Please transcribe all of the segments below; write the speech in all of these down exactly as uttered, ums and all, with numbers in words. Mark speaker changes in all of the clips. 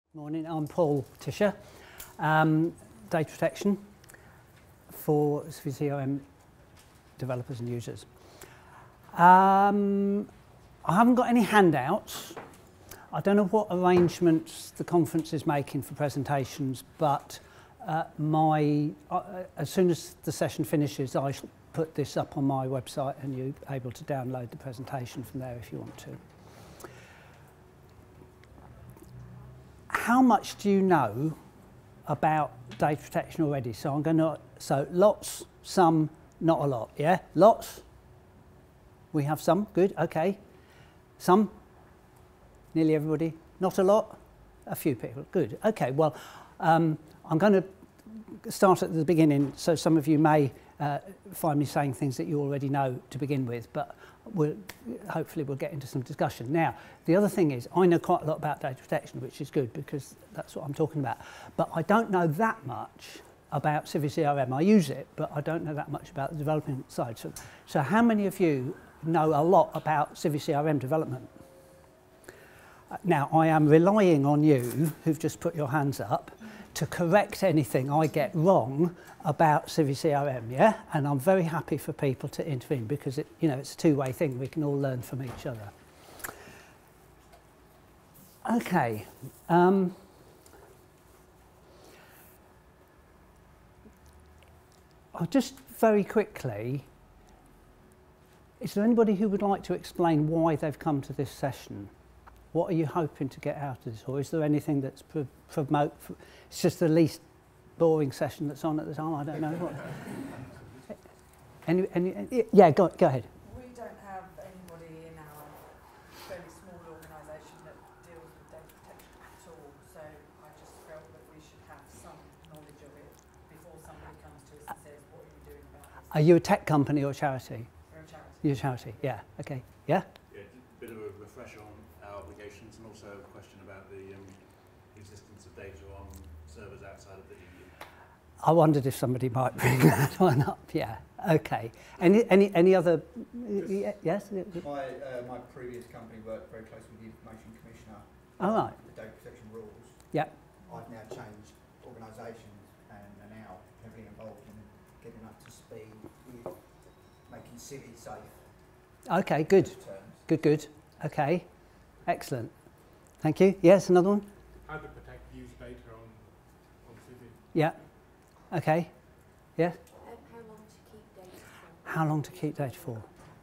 Speaker 1: Morning, I'm Paul Ticher, um, data protection for CiviCRM developers and users. Um, I haven't got any handouts. I don't know what arrangements the conference is making for presentations, but uh, my uh, as soon as the session finishes, I shall put this up on my website and you're able to download the presentation from there if you want to. How much do you know about data protection already? So I'm going to, so lots, some, not a lot, yeah? Lots? We have some, good, okay. Some? Nearly everybody? Not a lot? A few people, good. Okay, well, um, I'm going to start at the beginning, so some of you may uh, find me saying things that you already know to begin with, but we'll, hopefully we'll get into some discussion. Now, the other thing is, I know quite a lot about data protection, which is good because that's what I'm talking about, but I don't know that much about CiviCRM. I use it, but I don't know that much about the development side. So, so how many of you know a lot about CiviCRM development? Now, I am relying on you, who've just put your hands up, to correct anything I get wrong about CiviCRM, yeah? And I'm very happy for people to intervene because it, you know, it's a two-way thing. We can all learn from each other. Okay. Um, I'll just very quickly, is there anybody who would like to explain why they've come to this session? What are you hoping to get out of this? Or is there anything that's pro promote? It's just the least boring session that's on at the time. I don't know. What. any, any, yeah, go, go ahead.
Speaker 2: We don't have anybody in our fairly small organisation that deals with data protection at all. So I just felt that we should have some knowledge of it before somebody comes to us and says, what are you doing about this?
Speaker 1: Are you a tech company or a charity?
Speaker 2: We're a charity.
Speaker 1: You're a charity, yeah. Okay, yeah?
Speaker 3: Yeah, a bit of a refresher on our obligations and also a question about the um, existence of data on servers outside of the E U.
Speaker 1: I wondered if somebody might bring that one up, yeah. Okay. Any any any other, y yes?
Speaker 4: My, uh, my previous company worked very closely with the Information Commissioner.
Speaker 1: All right.
Speaker 4: The data protection rules.
Speaker 1: Yeah.
Speaker 4: I've now changed organisations and are now heavily involved in getting up to speed with making Civi safe.
Speaker 1: Okay, good.
Speaker 4: Terms.
Speaker 1: Good, good. Okay. Excellent. Thank you. Yes, another one?
Speaker 5: How to protect used data on, on Civi.
Speaker 1: Yeah. Okay. Yeah.
Speaker 6: Um, how long to keep data for?
Speaker 1: How long to keep data for?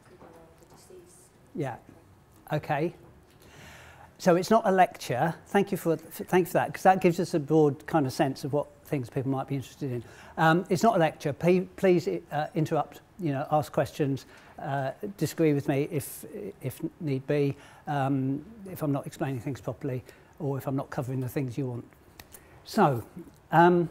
Speaker 1: Yeah. Okay. So it's not a lecture. Thank you for thank you for that, because that gives us a broad kind of sense of what things people might be interested in. Um, it's not a lecture. P please uh, interrupt. You know, ask questions. Uh, disagree with me if if need be. Um, if I'm not explaining things properly, or if I'm not covering the things you want. So. Um,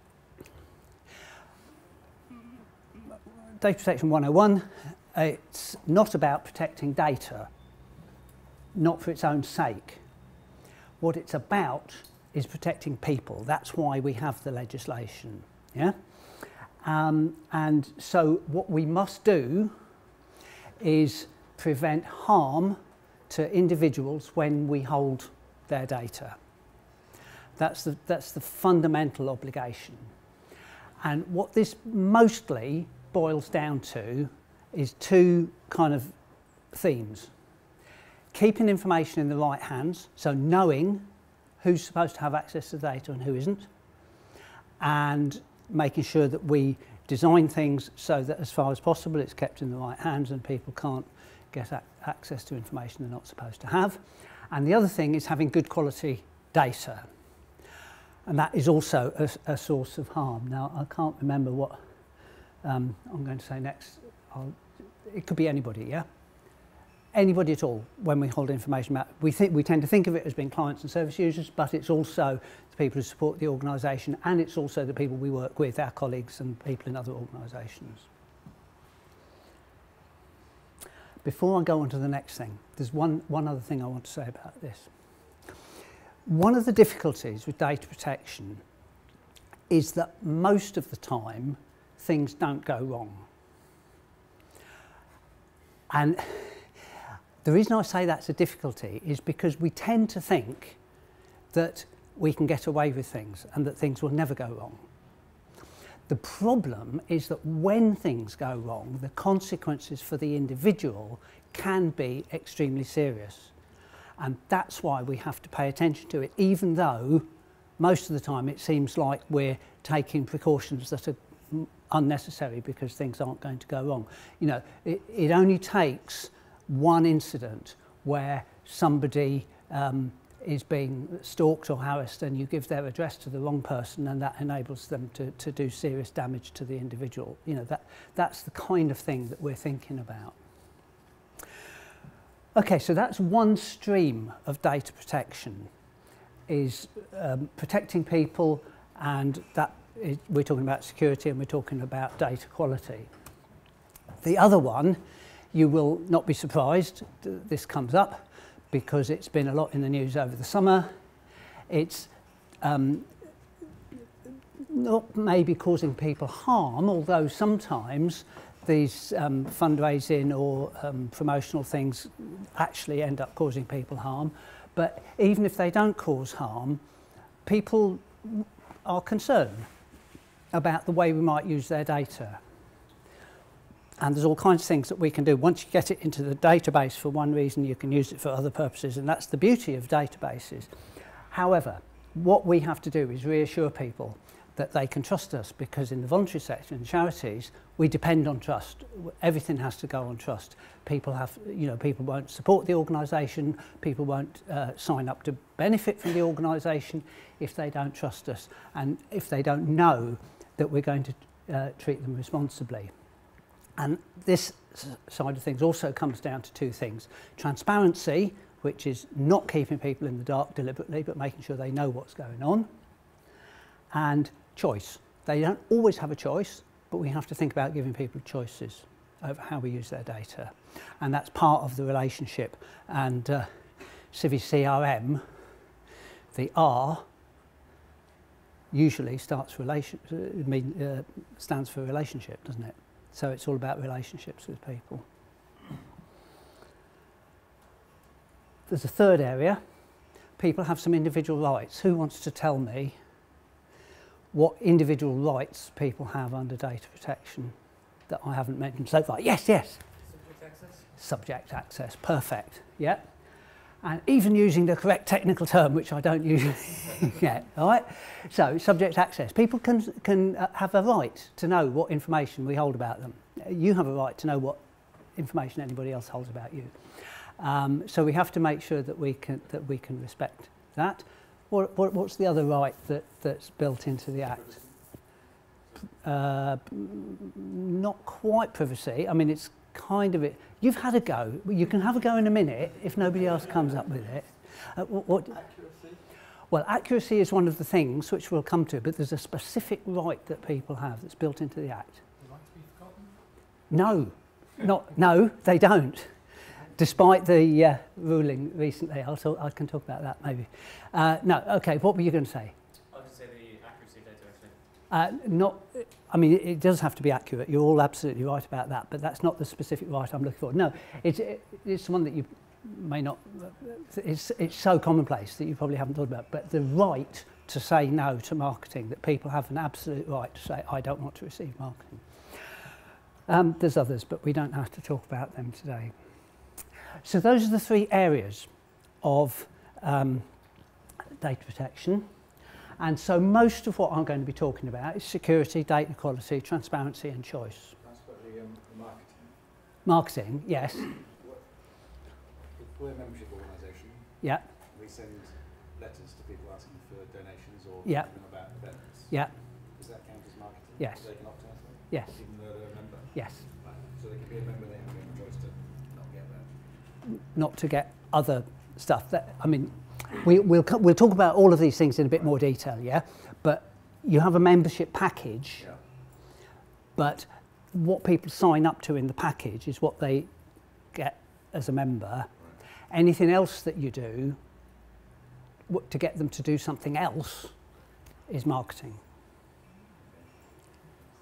Speaker 1: Data Protection one oh one, it's not about protecting data, not for its own sake. What it's about is protecting people. That's why we have the legislation. Yeah? Um, and so what we must do is prevent harm to individuals when we hold their data. That's the, that's the fundamental obligation. And what this mostly boils down to is two kind of themes. Keeping information in the right hands, so knowing who's supposed to have access to the data and who isn't, and making sure that we design things so that as far as possible it's kept in the right hands and people can't get a access to information they're not supposed to have. And the other thing is having good quality data. And that is also a, a source of harm. Now, I can't remember what Um, I'm going to say next. I'll, it could be anybody, yeah? Anybody at all when we hold information about. We, think, we tend to think of it as being clients and service users, but it's also the people who support the organisation, and it's also the people we work with, our colleagues and people in other organisations. Before I go on to the next thing, there's one, one other thing I want to say about this. One of the difficulties with data protection is that most of the time things don't go wrong. And the reason I say that's a difficulty is because we tend to think that we can get away with things and that things will never go wrong. The problem is that when things go wrong, the consequences for the individual can be extremely serious. And that's why we have to pay attention to it, even though most of the time it seems like we're taking precautions that are unnecessary because things aren't going to go wrong. You know, it, it only takes one incident where somebody um, is being stalked or harassed and you give their address to the wrong person and that enables them to, to do serious damage to the individual. You know, that, that's the kind of thing that we're thinking about. Okay, so that's one stream of data protection, is um, protecting people, and that is, we're talking about security and we're talking about data quality. The other one, you will not be surprised, th this comes up because it's been a lot in the news over the summer. It's um, not maybe causing people harm, although sometimes these um, fundraising or um, promotional things actually end up causing people harm. But even if they don't cause harm, people are concerned about the way we might use their data. And there's all kinds of things that we can do. Once you get it into the database for one reason, you can use it for other purposes, and that's the beauty of databases. However, what we have to do is reassure people that they can trust us, because in the voluntary sector and charities, we depend on trust. Everything has to go on trust. People have, you know, people won't support the organisation, people won't uh, sign up to benefit from the organisation if they don't trust us and if they don't know that we're going to uh, treat them responsibly. And this side of things also comes down to two things. Transparency, which is not keeping people in the dark deliberately, but making sure they know what's going on. And choice. They don't always have a choice, but we have to think about giving people choices over how we use their data. And that's part of the relationship. And uh, CiviCRM, the R, usually starts relation, uh, mean, uh, stands for relationship, doesn't it? So it's all about relationships with people. There's a third area. People have some individual rights. Who wants to tell me what individual rights people have under data protection that I haven't mentioned so far? Yes, yes.
Speaker 5: Subject access.
Speaker 1: Subject access, perfect, yeah. And even using the correct technical term, which I don't usually get, all right? So, subject access. People can, can uh, have a right to know what information we hold about them. You have a right to know what information anybody else holds about you. Um, so we have to make sure that we can, that we can respect that. What, what, what's the other right that, that's built into the Act? Uh, not quite privacy. I mean, it's kind of it. You've had a go. You can have a go in a minute if nobody else comes up with it. Uh, what, what, accuracy? Well, accuracy is one of the things which we'll come to, but there's a specific right that people have that's built into the Act.
Speaker 5: The right to be forgotten?
Speaker 1: No, not, no, they don't. Despite the uh, ruling recently, I'll talk, I can talk about that maybe. Uh, no, okay, what were you going to say?
Speaker 5: I was going to say the accuracy of data, actually.
Speaker 1: Uh, not, I mean, it, it does have to be accurate. You're all absolutely right about that, but that's not the specific right I'm looking for. No, it's, it, it's one that you may not, it's, it's so commonplace that you probably haven't thought about, but the right to say no to marketing, that people have an absolute right to say, I don't want to receive marketing. Um, there's others, but we don't have to talk about them today. So those are the three areas of um, data protection. And so most of what I'm going to be talking about is security, data quality, transparency and choice.
Speaker 3: That's about the, um, the marketing.
Speaker 1: Marketing, yes.
Speaker 3: What, if we're a membership organisation,
Speaker 1: Yeah.
Speaker 3: we send letters to people asking for donations or
Speaker 1: Yeah.
Speaker 3: talking about events.
Speaker 1: Yeah.
Speaker 3: Does that count as marketing?
Speaker 1: Yes.
Speaker 3: So they can opt out of it?
Speaker 1: Yes.
Speaker 3: Even though they're a member?
Speaker 1: Yes.
Speaker 3: Right. So they can be a member, they have a choice to not get that.
Speaker 1: Not to get other stuff. That, I mean, we, we'll, we'll talk about all of these things in a bit more detail, yeah? But you have a membership package,
Speaker 3: Yeah.
Speaker 1: but what people sign up to in the package is what they get as a member.
Speaker 3: Right.
Speaker 1: Anything else that you do w to get them to do something else is marketing.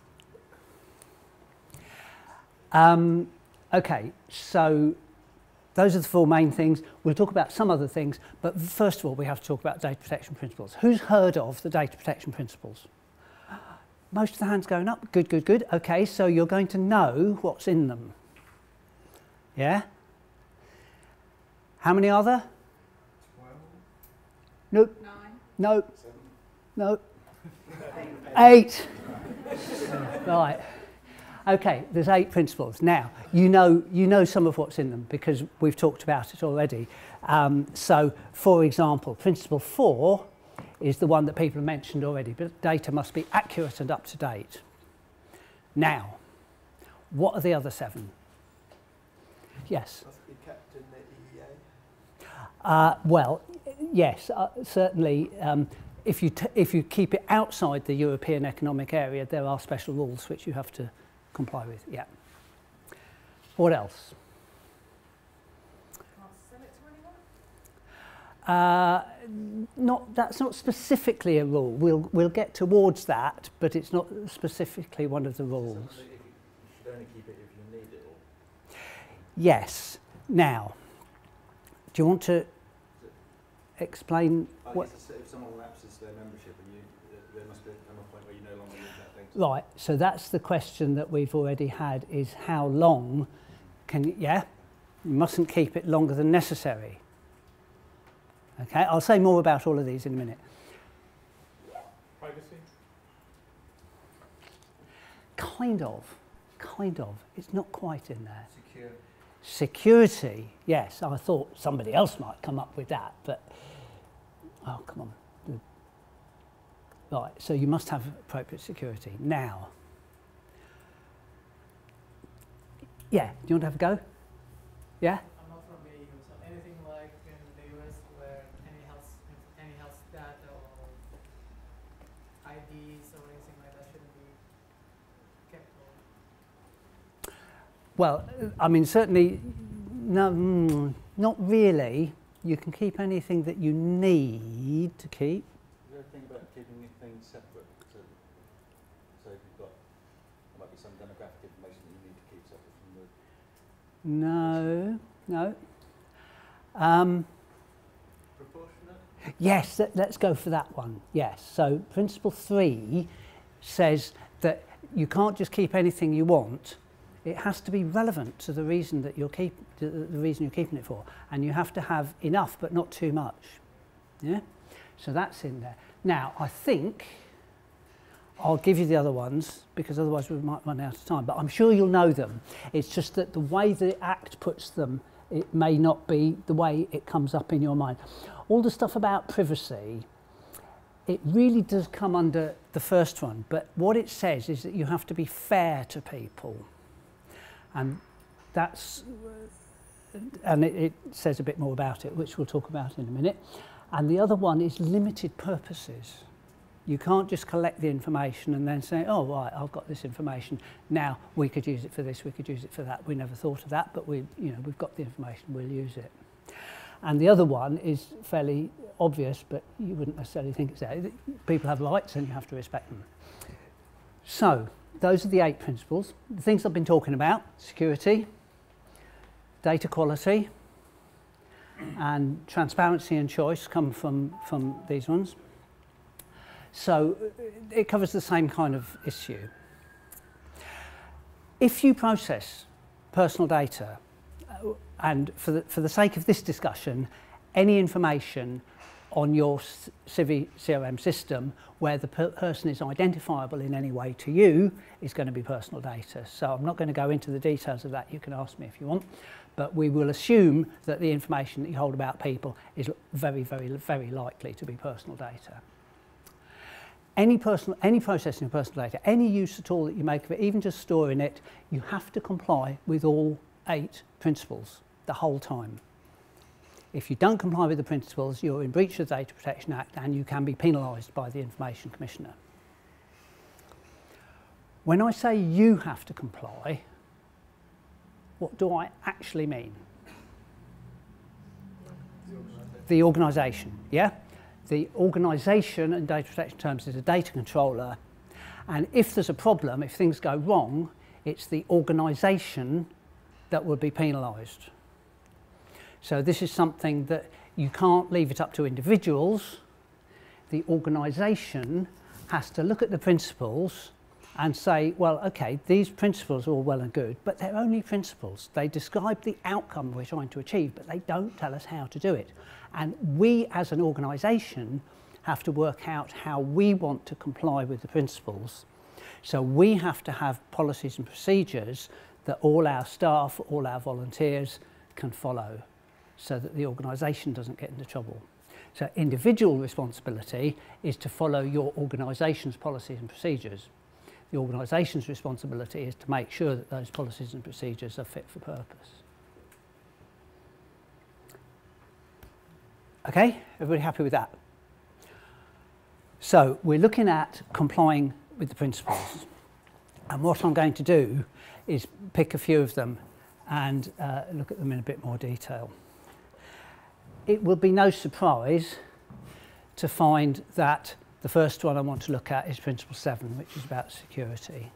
Speaker 1: Um, okay, so those are the four main things. We'll talk about some other things, but first of all, we have to talk about data protection principles. Who's heard of the data protection principles? Most of the hands going up. Good, good, good. Okay, so you're going to know what's in them. Yeah? How many are there?
Speaker 5: Twelve.
Speaker 1: Nope.
Speaker 2: Nine.
Speaker 1: Nope. Nope. Eight. Right. Okay, there's eight principles. Now, you know, you know some of what's in them because we've talked about it already. Um, so, for example, principle four is the one that people have mentioned already, but data must be accurate and up to date. Now, what are the other seven? Yes?
Speaker 7: Must be kept in the E E A.
Speaker 1: Uh, well, yes, uh, certainly. Um, if you t if you keep it outside the European Economic Area, there are special rules which you have to comply with. Yeah. What else?
Speaker 2: Can't sell it to anyone?
Speaker 1: Uh, not that's not specifically a rule. We'll we'll get towards that, but it's not specifically one of the rules.
Speaker 7: You should only keep it if you need it. Or
Speaker 1: Yes. Now, do you want to explain
Speaker 7: I
Speaker 1: what?
Speaker 7: guess if someone lapses their membership, and you, there must be come a point where you no longer need that data.
Speaker 1: Right. So that's the question that we've already had: is how long can you? Yeah, you mustn't keep it longer than necessary. Okay. I'll say more about all of these in a minute.
Speaker 5: Privacy.
Speaker 1: Kind of. Kind of. It's not quite in there.
Speaker 4: Secure.
Speaker 1: Security, yes, I thought somebody else might come up with that, but, oh, come on. Right, so you must have appropriate security. Now, yeah, do you want to have a go? Yeah?
Speaker 8: I'm not from the E U, so anything like in the U S where any health, any health data or I Ds or anything like that shouldn't be kept or
Speaker 1: Well, I mean, certainly, no, mm, not really. You can keep anything that you need to keep.
Speaker 7: Is there a thing about keeping things separate? So, so if you've got, there might be some demographic information that you need to keep separate from the...
Speaker 1: No, no. Um,
Speaker 7: Proportionate?
Speaker 1: yes, let, let's go for that one. Yes. So principle three says that you can't just keep anything you want. It has to be relevant to the reason that you're keep to the reason you're keeping it for, and you have to have enough, but not too much. Yeah. So that's in there. Now I think I'll give you the other ones because otherwise we might run out of time. But I'm sure you'll know them. It's just that the way the Act puts them, it may not be the way it comes up in your mind. All the stuff about privacy, it really does come under the first one. But what it says is that you have to be fair to people. And that's, and it, it says a bit more about it, which we'll talk about in a minute. And the other one is limited purposes. You can't just collect the information and then say, oh, right, I've got this information. Now we could use it for this, we could use it for that. We never thought of that, but we, you know, we've got the information, we'll use it. And the other one is fairly obvious, but you wouldn't necessarily think it's there. People have rights and you have to respect them. So, those are the eight principles. The things I've been talking about: security, data quality, and transparency and choice come from, from these ones. So it covers the same kind of issue. If you process personal data, and for the, for the sake of this discussion, any information on your CiviCRM system where the per person is identifiable in any way to you is going to be personal data. So I'm not going to go into the details of that. You can ask me if you want. But we will assume that the information that you hold about people is very, very, very likely to be personal data. Any, personal, any processing of personal data, any use at all that you make of it, even just storing it, you have to comply with all eight principles the whole time. If you don't comply with the principles, you're in breach of the Data Protection Act and you can be penalised by the Information Commissioner. When I say you have to comply, what do I actually mean? The organisation, yeah? The organisation in data protection terms is a data controller, and if there's a problem, if things go wrong, it's the organisation that will be penalised. So this is something that you can't leave it up to individuals. The organisation has to look at the principles and say, well, okay, these principles are all well and good, but they're only principles. They describe the outcome we're trying to achieve, but they don't tell us how to do it. And we as an organisation have to work out how we want to comply with the principles. So we have to have policies and procedures that all our staff, all our volunteers can follow so that the organisation doesn't get into trouble. So individual responsibility is to follow your organisation's policies and procedures. The organisation's responsibility is to make sure that those policies and procedures are fit for purpose. Okay, everybody happy with that? So we're looking at complying with the principles. And what I'm going to do is pick a few of them and uh, look at them in a bit more detail. It will be no surprise to find that the first one I want to look at is Principle seven, which is about security.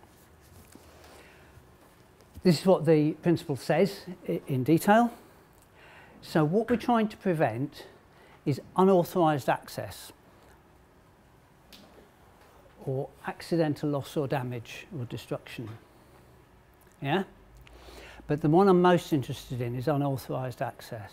Speaker 1: This is what the principle says in detail. So what we're trying to prevent is unauthorised access or accidental loss or damage or destruction. Yeah? But the one I'm most interested in is unauthorised access.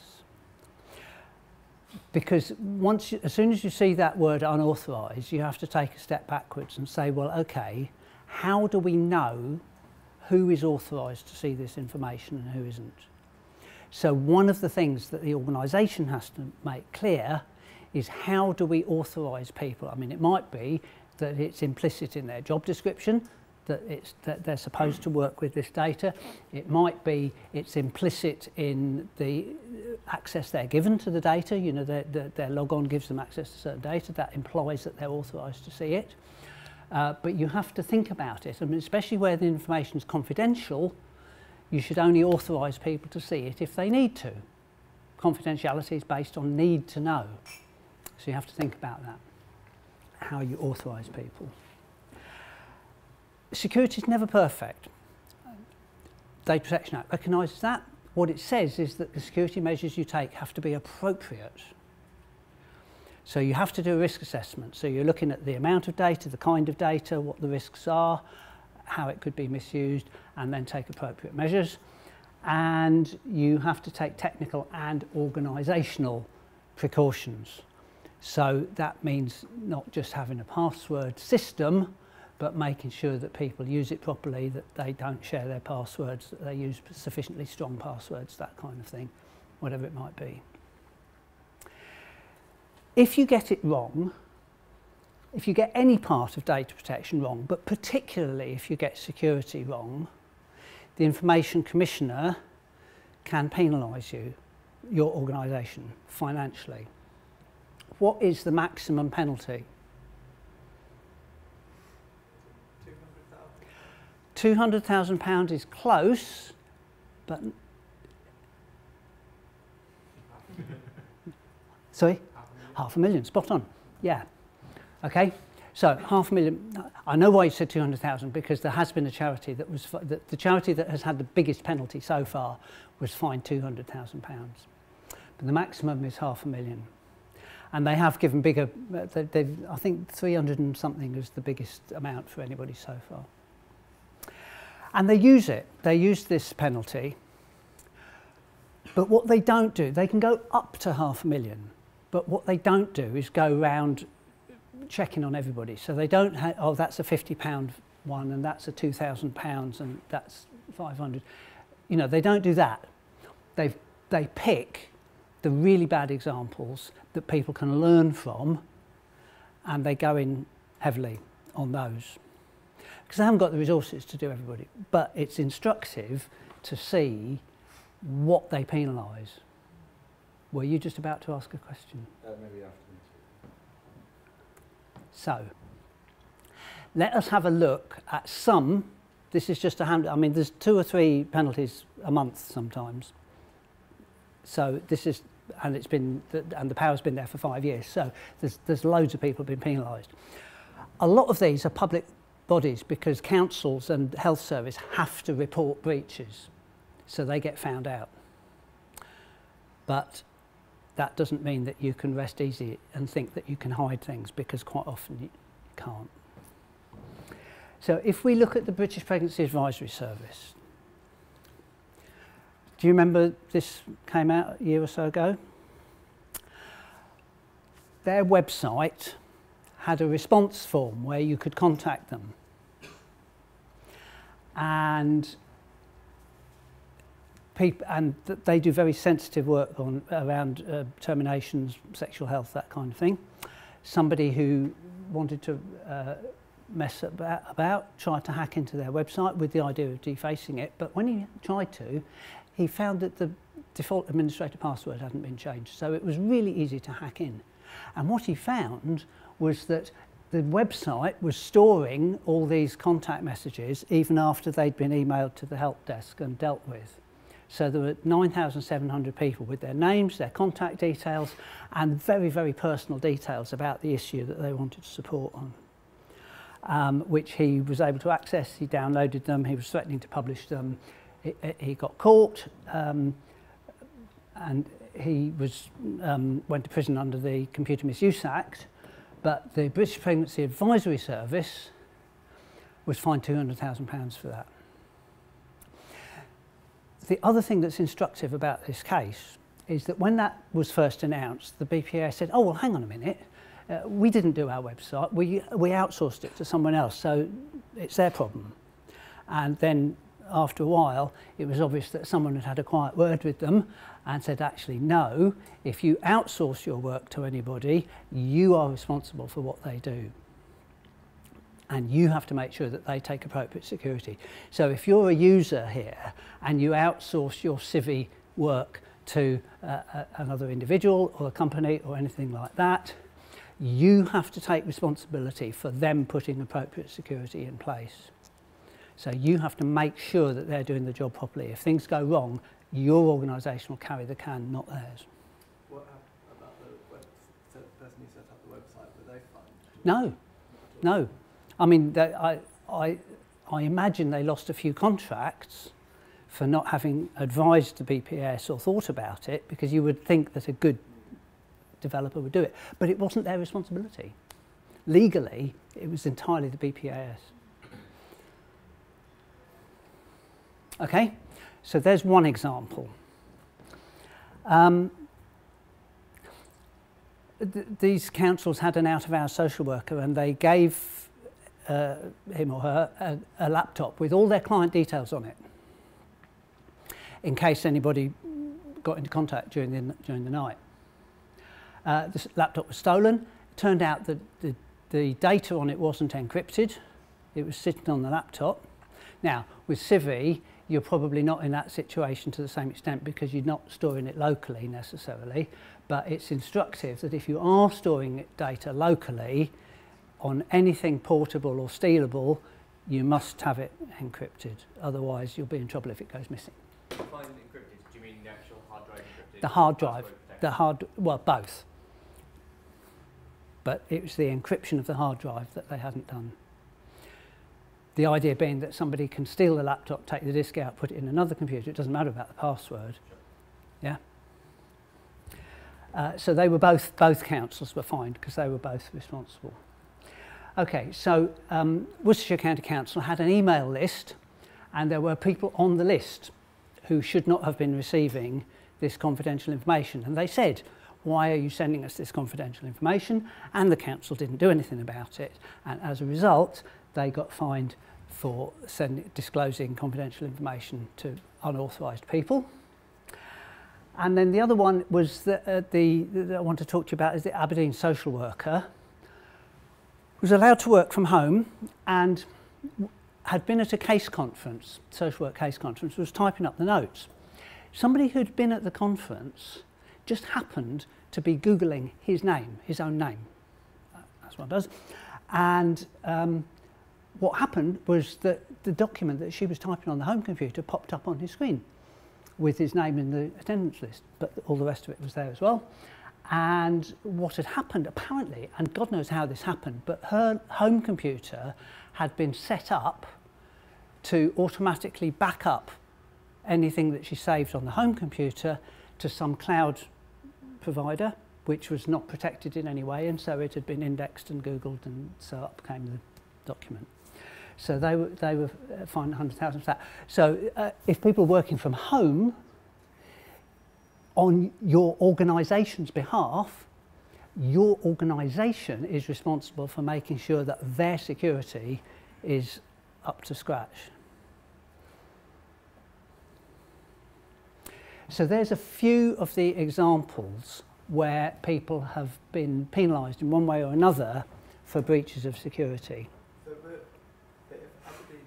Speaker 1: Because once you, as soon as you see that word unauthorised, you have to take a step backwards and say, well, okay, how do we know who is authorised to see this information and who isn't? So one of the things that the organisation has to make clear is how do we authorise people? I mean, it might be that it's implicit in their job description, that, it's, that they're supposed to work with this data. It might be it's implicit in the access they're given to the data. You know, their, their, their log-on gives them access to certain data. That implies that they're authorised to see it. Uh, but you have to think about it. I mean, especially where the information is confidential, you should only authorise people to see it if they need to. Confidentiality is based on need to know. So you have to think about that, how you authorise people. Security is never perfect. Data Protection Act recognises that. What it says is that the security measures you take have to be appropriate. So you have to do a risk assessment. So you're looking at the amount of data, the kind of data, what the risks are, how it could be misused, and then take appropriate measures. And you have to take technical and organisational precautions. So that means not just having a password system, but making sure that people use it properly, that they don't share their passwords, that they use sufficiently strong passwords, that kind of thing, whatever it might be. If you get it wrong, if you get any part of data protection wrong, but particularly if you get security wrong, the Information Commissioner can penalise you, your organisation, financially. What is the maximum penalty? two hundred thousand pounds is close, but... Sorry? Half a million, spot on. Yeah. Okay. So half a million. I know why you said two hundred thousand, because there has been a charity that was the, the charity that has had the biggest penalty so far was fined two hundred thousand pounds, but the maximum is half a million. And they have given bigger. They, they've, I think three hundred and something is the biggest amount for anybody so far. And they use it. They use this penalty. But what they don't do, they can go up to half a million. But what they don't do is go around checking on everybody. So they don't have, oh, that's a fifty pound one, and that's a two thousand pounds, and that's five hundred. You know, they don't do that. They they pick the really bad examples that people can learn from, and they go in heavily on those. Because they haven't got the resources to do everybody. But it's instructive to see what they penalise. Were you just about to ask a question?
Speaker 7: Uh, maybe after me.
Speaker 1: So, let us have a look at some. This is just a hand. I mean, there's two or three penalties a month sometimes. So this is, and it's been, and the power's been there for five years. So there's there's loads of people being penalised. A lot of these are public bodies because councils and health service have to report breaches, so they get found out. But that doesn't mean that you can rest easy and think that you can hide things, because quite often you can't. So if we look at the British Pregnancy Advisory Service, do you remember this came out a year or so ago? Their website had a response form where you could contact them. And people, and th they do very sensitive work on around uh, terminations, sexual health, that kind of thing. Somebody who wanted to uh, mess about, about tried to hack into their website with the idea of defacing it, but when he tried to, he found that the default administrator password hadn't been changed, so it was really easy to hack in. And what he found was that the website was storing all these contact messages even after they'd been emailed to the help desk and dealt with. So there were nine thousand seven hundred people with their names, their contact details, and very, very personal details about the issue that they wanted support on, um, which he was able to access. He downloaded them, he was threatening to publish them. He, he got caught, um, and he was, um, went to prison under the Computer Misuse Act, but the British Pregnancy Advisory Service was fined two hundred thousand pounds for that. The other thing that's instructive about this case is that when that was first announced, the B P A said, oh, well, hang on a minute, uh, we didn't do our website, we, we outsourced it to someone else, so it's their problem. And then after a while, it was obvious that someone had had a quiet word with them and said, actually, no, if you outsource your work to anybody, you are responsible for what they do. And you have to make sure that they take appropriate security. So if you're a user here and you outsource your Civi work to uh, a, another individual or a company or anything like that, you have to take responsibility for them putting appropriate security in place. So you have to make sure that they're doing the job properly. If things go wrong, your organisation will carry the can, not theirs.
Speaker 9: What happened about the web, the person who set up the website? Were they fined?
Speaker 1: No, no. I mean, they, I, I, I imagine they lost a few contracts for not having advised the B P A S or thought about it, because you would think that a good developer would do it. But it wasn't their responsibility. Legally, it was entirely the B P A S. Okay, so there's one example. Um, th these councils had an out-of-hours social worker, and they gave uh, him or her a, a laptop with all their client details on it, in case anybody got into contact during the, during the night. Uh, this laptop was stolen. It turned out that the, the data on it wasn't encrypted. It was sitting on the laptop. Now, with Civi, you're probably not in that situation to the same extent because you're not storing it locally necessarily, but it's instructive that if you are storing data locally on anything portable or stealable, you must have it encrypted. Otherwise, you'll be in trouble if it goes missing.
Speaker 10: Define encrypted, do you mean the actual hard drive encrypted?
Speaker 1: The hard drive, the hard, well, both. But it was the encryption of the hard drive that they hadn't done. The idea being that somebody can steal the laptop, take the disk out, put it in another computer. It doesn't matter about the password.
Speaker 10: Sure.
Speaker 1: Yeah. Uh, so they were both, both councils were fined because they were both responsible. Okay, so um, Worcestershire County Council had an email list, and there were people on the list who should not have been receiving this confidential information. And they said, why are you sending us this confidential information? And the council didn't do anything about it. And as a result, they got fined for sending, disclosing confidential information to unauthorised people. And then the other one was that, uh, the, that I want to talk to you about is the Aberdeen social worker was allowed to work from home and had been at a case conference, social work case conference, was typing up the notes. Somebody who'd been at the conference just happened to be Googling his name, his own name. That's what it does. And um, what happened was that the document that she was typing on the home computer popped up on his screen with his name in the attendance list, but all the rest of it was there as well. And what had happened, apparently, and God knows how this happened, but her home computer had been set up to automatically back up anything that she saved on the home computer to some cloud provider, which was not protected in any way, and so it had been indexed and Googled, and so up came the document. So they were, they were fined one hundred thousand for that. So uh, if people are working from home, on your organisation's behalf, your organisation is responsible for making sure that their security is up to scratch. So there's a few of the examples where people have been penalised in one way or another for breaches of security.
Speaker 9: So, but, but if Aberdeen,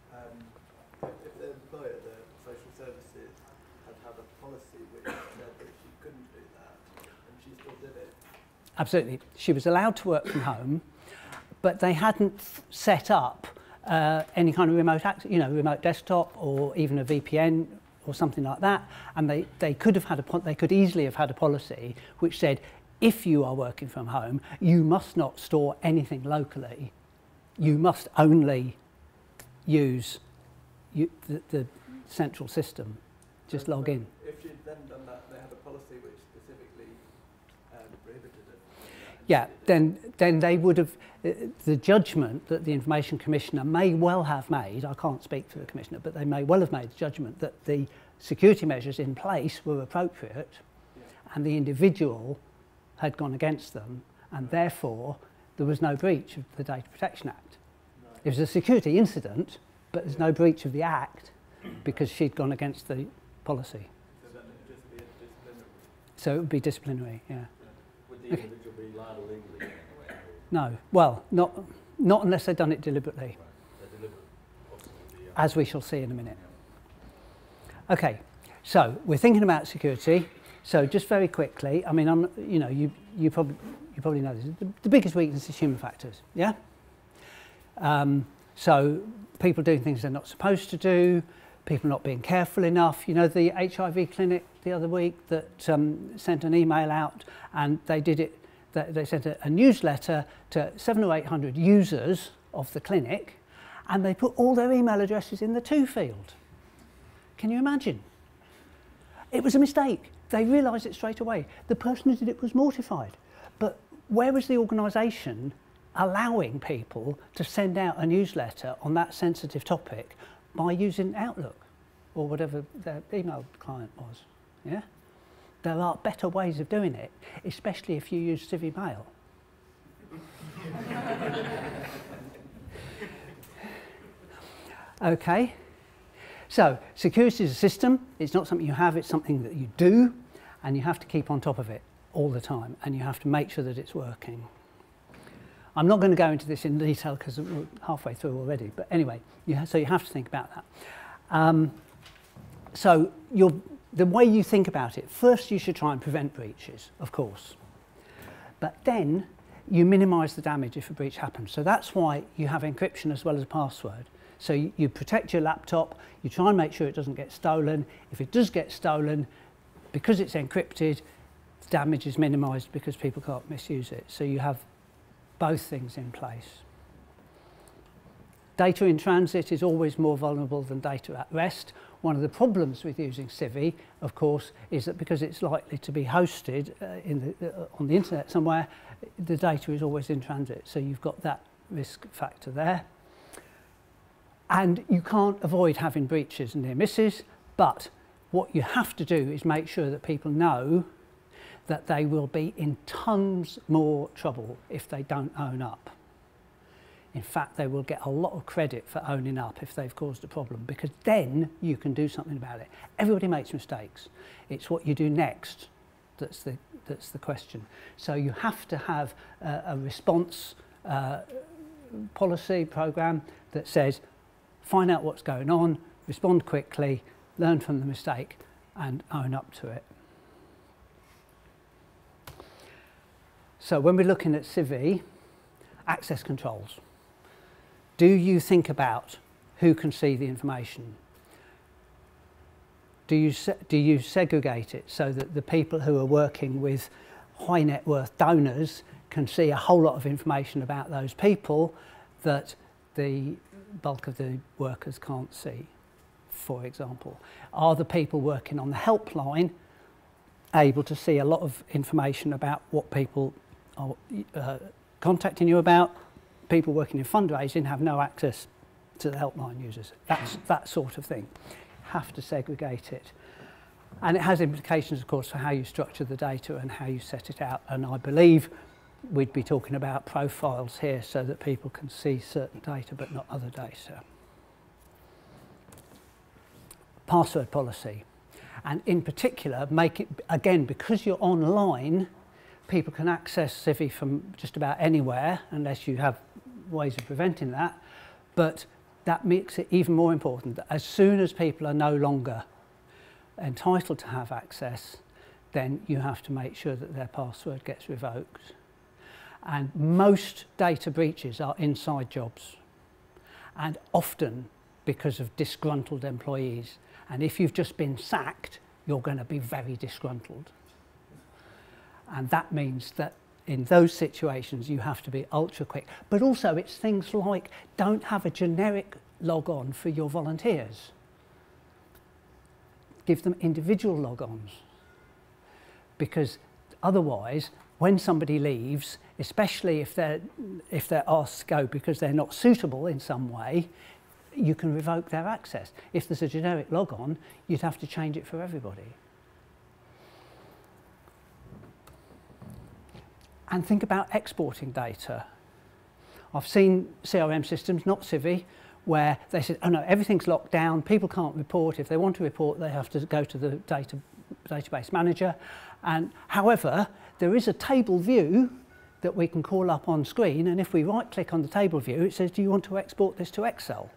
Speaker 9: um, if, if the employer, the social services, had had a policy which said that she couldn't do that, and she still did it.
Speaker 1: Absolutely. She was allowed to work from home, but they hadn't set up uh, any kind of remote access, you know, remote desktop or even a V P N or something like that, and they, they could have had a they could easily have had a policy which said, if you are working from home, you must not store anything locally. You must only use you, the, the central system. Just
Speaker 9: So,
Speaker 1: log
Speaker 9: but
Speaker 1: in.
Speaker 9: If she'd then done that, they had a policy which specifically um, prohibited it.
Speaker 1: Yeah, then then they would have uh, the judgment that the Information Commissioner may well have made. I can't speak for the Commissioner, but they may well have made the judgment that the security measures in place were appropriate,
Speaker 9: Yeah.
Speaker 1: and the individual had gone against them, and therefore there was no breach of the Data Protection Act.
Speaker 9: Right.
Speaker 1: It was a security incident, but there's no breach of the Act because she'd gone against the policy.
Speaker 9: So then it'd just be a disciplinary.
Speaker 1: So it would be disciplinary, yeah.
Speaker 7: Would the individual be liable legally?
Speaker 1: No, well, not not unless they've done it deliberately,
Speaker 7: Right. They're deliberate, possibly. The, uh,
Speaker 1: as we shall see in a minute. Okay, so we're thinking about security. So just very quickly, I mean, I'm, you know, you you probably you probably know this. The, the biggest weakness is human factors. Yeah. Um, so people doing things they're not supposed to do, people not being careful enough. You know, the H I V clinic the other week that um, sent an email out, and they did it. They, they sent a, a newsletter to seven or eight hundred users of the clinic, and they put all their email addresses in the to field. Can you imagine? It was a mistake. They realised it straight away. The person who did it was mortified. But where was the organisation allowing people to send out a newsletter on that sensitive topic by using Outlook or whatever their email client was? Yeah? There are better ways of doing it, especially if you use CiviMail. Okay. So, security is a system. It's not something you have, it's something that you do, and you have to keep on top of it all the time, and you have to make sure that it's working. I'm not going to go into this in detail because we're halfway through already, but anyway, you ha so you have to think about that. Um, so, you're, the way you think about it, first you should try and prevent breaches, of course, but then you minimise the damage if a breach happens. So that's why you have encryption as well as a password. So you, you protect your laptop, you try and make sure it doesn't get stolen. If it does get stolen, because it's encrypted, the damage is minimised because people can't misuse it. So you have both things in place. Data in transit is always more vulnerable than data at rest. One of the problems with using Civi, of course, is that because it's likely to be hosted uh, in the, uh, on the internet somewhere, the data is always in transit. So you've got that risk factor there. And you can't avoid having breaches and near misses, but what you have to do is make sure that people know that they will be in tons more trouble if they don't own up. In fact, they will get a lot of credit for owning up if they've caused a problem, because then you can do something about it. Everybody makes mistakes. It's what you do next that's the, that's the question. So you have to have a, a response uh, policy program that says, find out what's going on, respond quickly, learn from the mistake, and own up to it. So when we're looking at Civi, access controls, do you think about who can see the information? Do you, do you segregate it so that the people who are working with high net worth donors can see a whole lot of information about those people that the bulk of the workers can't see, for example? Are the people working on the helpline able to see a lot of information about what people are uh, contacting you about. People working in fundraising have no access to the helpline users. That's that sort of thing. Have to segregate it. And it has implications, of course, for how you structure the data and how you set it out. And I believe we'd be talking about profiles here so that people can see certain data but not other data. Password policy. And in particular, make it, again, because you're online, people can access Civi from just about anywhere, unless you have ways of preventing that. But that makes it even more important that as soon as people are no longer entitled to have access, then you have to make sure that their password gets revoked. And most data breaches are inside jobs, and often because of disgruntled employees. And if you've just been sacked, you're going to be very disgruntled. And that means that in those situations, you have to be ultra quick. But also, it's things like don't have a generic log-on for your volunteers. Give them individual log-ons. Because otherwise, when somebody leaves, especially if they're, if they're asked to go because they're not suitable in some way, you can revoke their access. If there's a generic log-on, you'd have to change it for everybody. And think about exporting data. I've seen C R M systems, not Civi, where they said, oh no, everything's locked down, people can't report. If they want to report, they have to go to the data, database manager. And however, there is a table view that we can call up on screen, and if we right-click on the table view, it says, do you want to export this to Excel?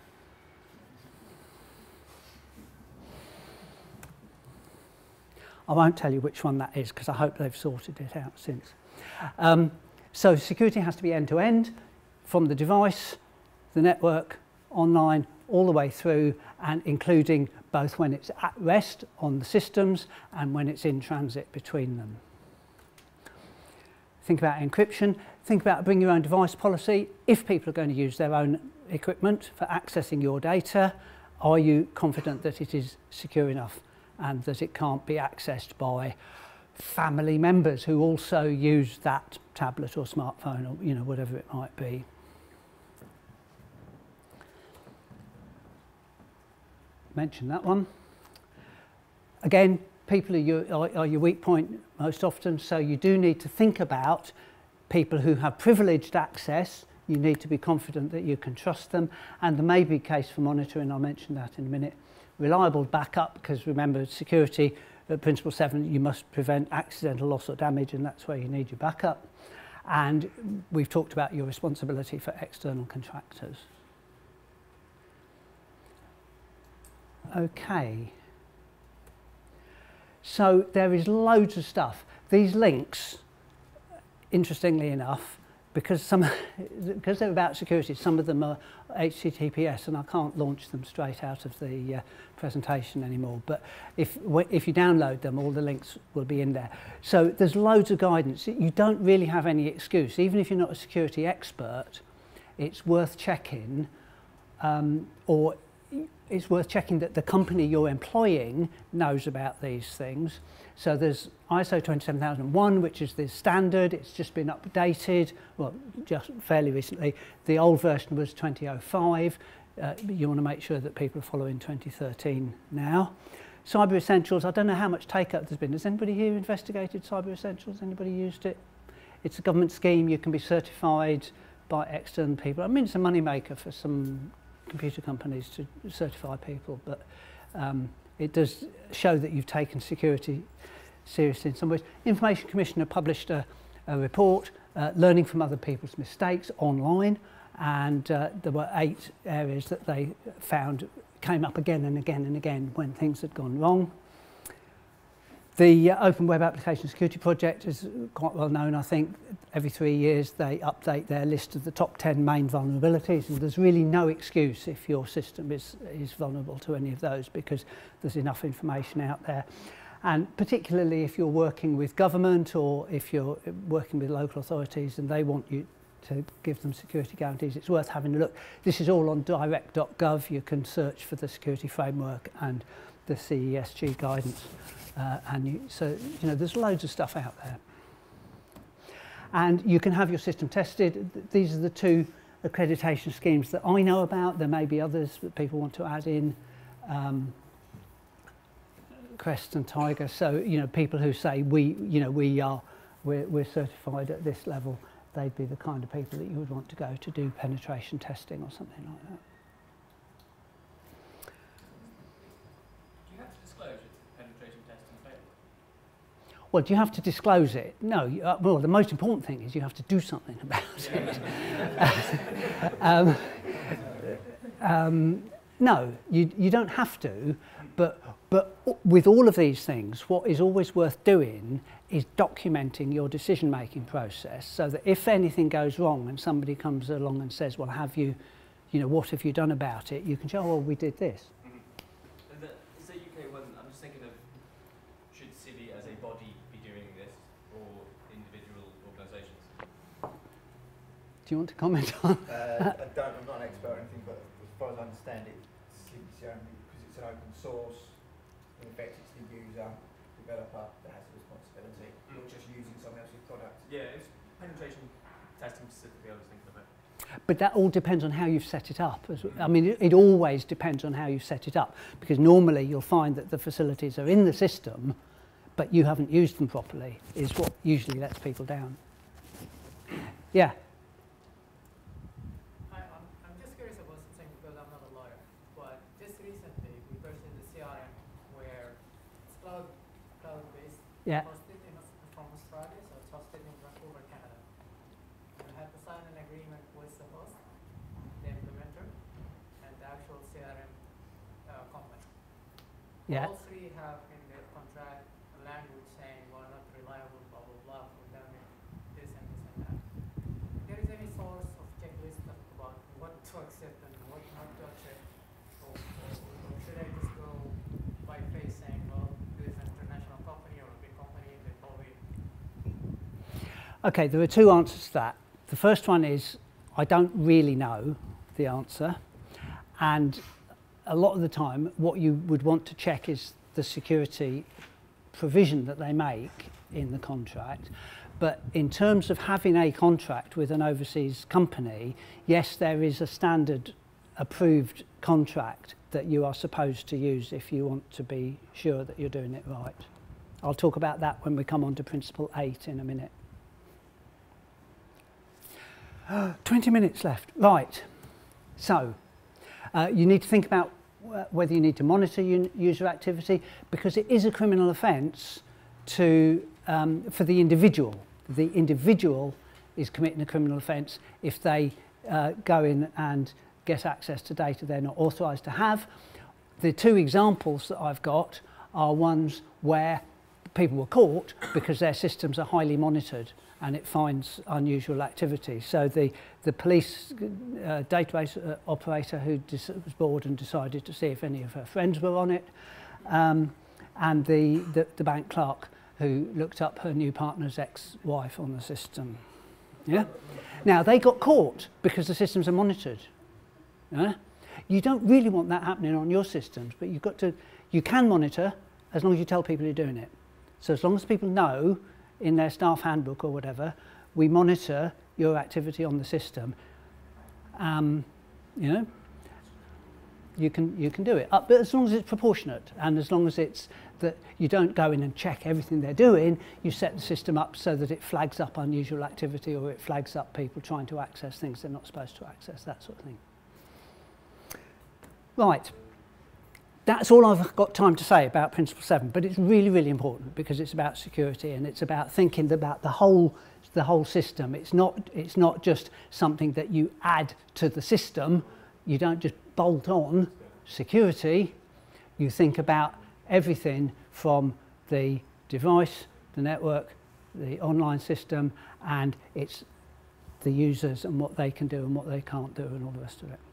Speaker 1: I won't tell you which one that is, because I hope they've sorted it out since. Um, so security has to be end-to-end, from the device, the network, online, all the way through, and including both when it's at rest on the systems and when it's in transit between them. Think about encryption. Think about bring your own device policy. If people are going to use their own equipment for accessing your data, are you confident that it is secure enough and that it can't be accessed by family members who also use that tablet or smartphone or, you know, whatever it might be. Mention that one. Again, people are your, are, are your weak point most often, so you do need to think about people who have privileged access. You need to be confident that you can trust them, and there may be a case for monitoring. I'll mention that in a minute. Reliable backup, because remember, security at Principle seven, you must prevent accidental loss or damage, and that's where you need your backup. And we've talked about your responsibility for external contractors. Okay. So there is loads of stuff. These links, interestingly enough, because some because they're about security, some of them are H T T P S, and I can't launch them straight out of the uh, presentation anymore. But if if you download them, all the links will be in there. So there's loads of guidance. You don't really have any excuse, even if you're not a security expert. It's worth checking, um, or it's worth checking that the company you're employing knows about these things. So there's I S O twenty-seven thousand one, which is the standard. It's just been updated, well, just fairly recently. The old version was twenty oh five. Uh, you want to make sure that people are following twenty thirteen now. Cyber Essentials, I don't know how much take-up there's been. Has anybody here investigated Cyber Essentials? Anybody used it? It's a government scheme. You can be certified by external people. I mean, it's a money-maker for some computer companies to certify people, but um, it does show that you've taken security seriously in some ways. Information Commissioner published a, a report, uh, learning from other people's mistakes online, and uh, there were eight areas that they found came up again and again and again when things had gone wrong. The uh, Open Web Application Security Project is quite well known, I think. Every three years they update their list of the top ten main vulnerabilities, and there's really no excuse if your system is, is vulnerable to any of those, because there's enough information out there. And particularly if you're working with government or if you're working with local authorities and they want you to give them security guarantees. It's worth having a look. This is all on direct dot gov. You can search for the security framework and the C E S G guidance. Uh, and you, so, you know, there's loads of stuff out there. And you can have your system tested. These are the two accreditation schemes that I know about. There may be others that people want to add in. Um, Crest and Tiger. So, you know, people who say we, you know, we are, we're, we're certified at this level, they'd be the kind of people that you would want to go to do penetration testing or something like that.
Speaker 10: Do you have to disclose if penetration testing failed?
Speaker 1: Well, do you have to disclose it? No. You, uh, well, the most important thing is you have to do something about it. um, um, no, you, you don't have to, but, but with all of these things, what is always worth doing is documenting your decision-making process so that if anything goes wrong and somebody comes along and says, well, have you, you know, what have you done about it? You can say, oh, well, we did this.
Speaker 10: Mm-hmm. And the, is the U K one, I'm just thinking of, should Civi as a body be doing this or individual organisations?
Speaker 1: Do you want to comment on
Speaker 4: Uh, I don't, I'm not an expert or anything, but as far as I understand it, CiviCRM, because it's an open source, in effect it's the user, developer that has the responsibility,
Speaker 10: Mm.
Speaker 4: not just using someone else's product.
Speaker 10: Yeah, it's penetration testing specifically I was thinking about.
Speaker 1: But that all depends on how you've set it up. As- I mean, it, it always depends on how you set it up, because normally you'll find that the facilities are in the system, but you haven't used them properly, is what usually lets people down. Yeah.
Speaker 8: I, I'm, I'm just curious about something because I'm not a lawyer, but just recently we purchased a C R M where it's cloud, cloud-based,
Speaker 1: Yeah.
Speaker 8: hosted in, from Australia, so it's hosted in Vancouver, Canada. And I had to sign an agreement with the host, the implementer, and the actual C R M uh, company.
Speaker 1: Yeah.
Speaker 8: All three have in their contract a language saying we're not reliable, blah, blah, blah, we're doing this and this and that. If there is any source of checklist about what to accept and what not to accept, or, or, or should I just go by face saying, well, this is an international company or a big company, they probably.
Speaker 1: Okay, there are two answers to that. The first one is I don't really know the answer, and a lot of the time what you would want to check is the security provision that they make in the contract. But in terms of having a contract with an overseas company, yes, there is a standard approved contract that you are supposed to use if you want to be sure that you're doing it right. I'll talk about that when we come on to Principle eight in a minute. twenty minutes left. Right. So, uh, you need to think about wh whether you need to monitor user activity, because it is a criminal offence to, um, for the individual. The individual is committing a criminal offence if they uh, go in and get access to data they're not authorised to have. The two examples that I've got are ones where people were caught because their systems are highly monitored and it finds unusual activity. So the, the police uh, database uh, operator who was bored and decided to see if any of her friends were on it, um, and the, the, the bank clerk who looked up her new partner's ex-wife on the system. Yeah? Now, they got caught because the systems are monitored. Yeah? You don't really want that happening on your systems, but you've got to, you can monitor as long as you tell people you're doing it. So as long as people know in their staff handbook or whatever, we monitor your activity on the system, um, you know, you can, you can do it. Uh, but as long as it's proportionate and as long as it's that you don't go in and check everything they're doing, you set the system up so that it flags up unusual activity or it flags up people trying to access things they're not supposed to access, that sort of thing. Right. That's all I've got time to say about Principle seven, but it's really, really important because it's about security and it's about thinking about the whole, the whole system. It's not, it's not just something that you add to the system. You don't just bolt on security. You think about everything from the device, the network, the online system, and it's the users and what they can do and what they can't do and all the rest of it.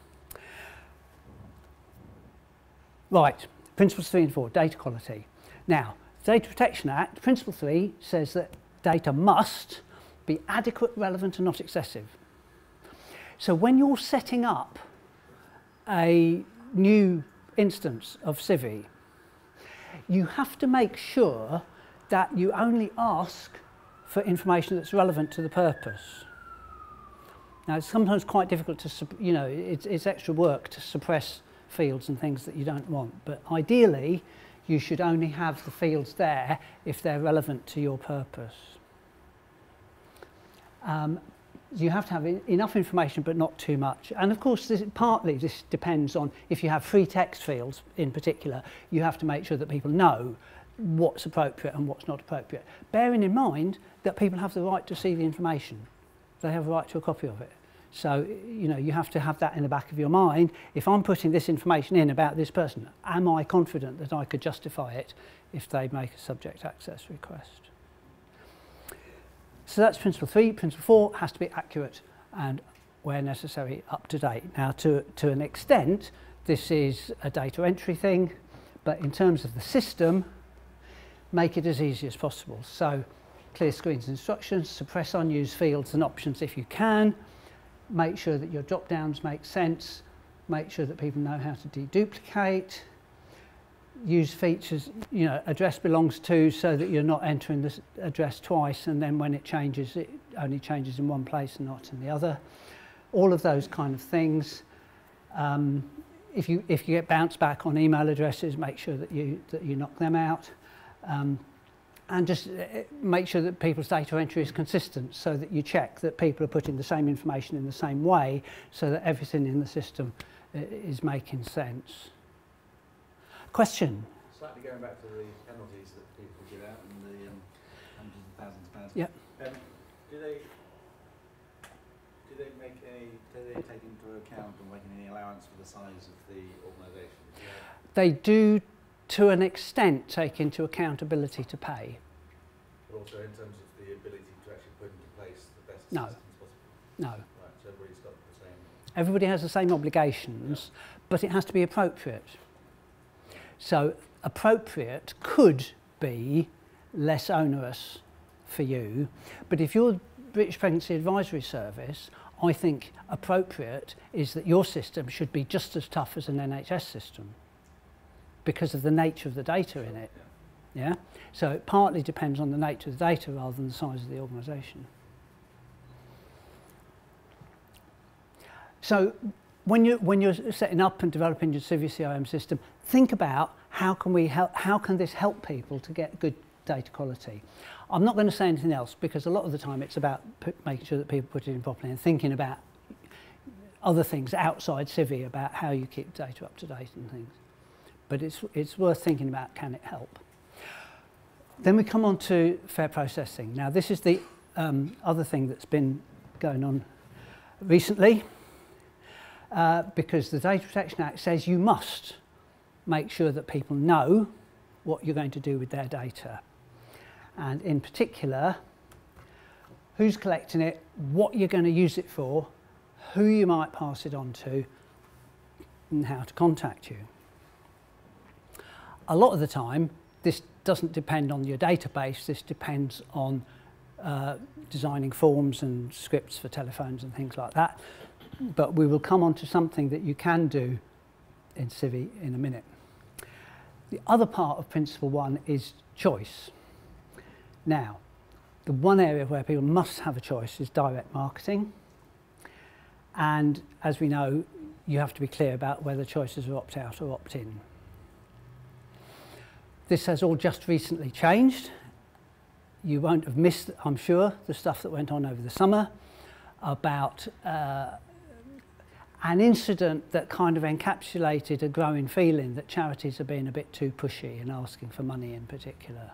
Speaker 1: Right, Principles three and four, data quality. Now, Data Protection Act, Principle three says that data must be adequate, relevant and not excessive. So when you're setting up a new instance of Civi, you have to make sure that you only ask for information that's relevant to the purpose. Now, it's sometimes quite difficult to, you know, it's, it's extra work to suppress fields and things that you don't want, but ideally, you should only have the fields there if they're relevant to your purpose. Um, you have to have enough information, but not too much. And of course, this, partly this depends on if you have free text fields in particular, you have to make sure that people know what's appropriate and what's not appropriate. Bearing in mind that people have the right to see the information. They have a right to a copy of it. So, you know, you have to have that in the back of your mind. If I'm putting this information in about this person, am I confident that I could justify it if they make a subject access request? So that's principle three. Principle four has to be accurate and, where necessary, up to date. Now, to, to an extent, this is a data entry thing, but in terms of the system, make it as easy as possible. So, clear screens instructions, suppress unused fields and options if you can, make sure that your drop-downs make sense, make sure that people know how to deduplicate, use features, you know, address belongs to, so that you're not entering this address twice, and then when it changes, it only changes in one place and not in the other. All of those kind of things. Um, if you if you get bounced back on email addresses, make sure that you that you knock them out. Um, And just make sure that people's data entry is consistent, so that you check that people are putting the same information in the same way, so that everything in the system is making sense. Question?
Speaker 7: Slightly going back to the penalties that people give out and the um, hundreds of thousands of pounds.
Speaker 1: Yep.
Speaker 7: Um, do they do they make any? Do they take into account or make any allowance for the size of the organisation? Yeah.
Speaker 1: They do, to an extent, take into account ability to pay.
Speaker 3: But also in terms of the ability to actually put into place the best
Speaker 1: No.
Speaker 3: systems possible.
Speaker 1: No.
Speaker 3: Right, so everybody's got the same.
Speaker 1: Everybody has the same obligations, yeah. But it has to be appropriate. So appropriate could be less onerous for you, but if you're British Pregnancy Advisory Service, I think appropriate is that your system should be just as tough as an N H S system, because of the nature of the data in it. Yeah? So it partly depends on the nature of the data rather than the size of the organisation. So when you when you're setting up and developing your CiviCRM system, think about how can we help how can this help people to get good data quality. I'm not going to say anything else, because a lot of the time it's about put, making sure that people put it in properly and thinking about other things outside Civi about how you keep data up to date and things. But it's, it's worth thinking about, can it help? Then we come on to fair processing. Now, this is the um, other thing that's been going on recently, uh, because the Data Protection Act says you must make sure that people know what you're going to do with their data. And in particular, who's collecting it, what you're going to use it for, who you might pass it on to, and how to contact you. A lot of the time, this doesn't depend on your database, this depends on uh, designing forms and scripts for telephones and things like that. But we will come on to something that you can do in Civi in a minute. The other part of Principle One is choice. Now, the one area where people must have a choice is direct marketing. And as we know, you have to be clear about whether choices are opt-out or opt-in. This has all just recently changed. You won't have missed, I'm sure, the stuff that went on over the summer about uh, an incident that kind of encapsulated a growing feeling that charities are being a bit too pushy and asking for money in particular.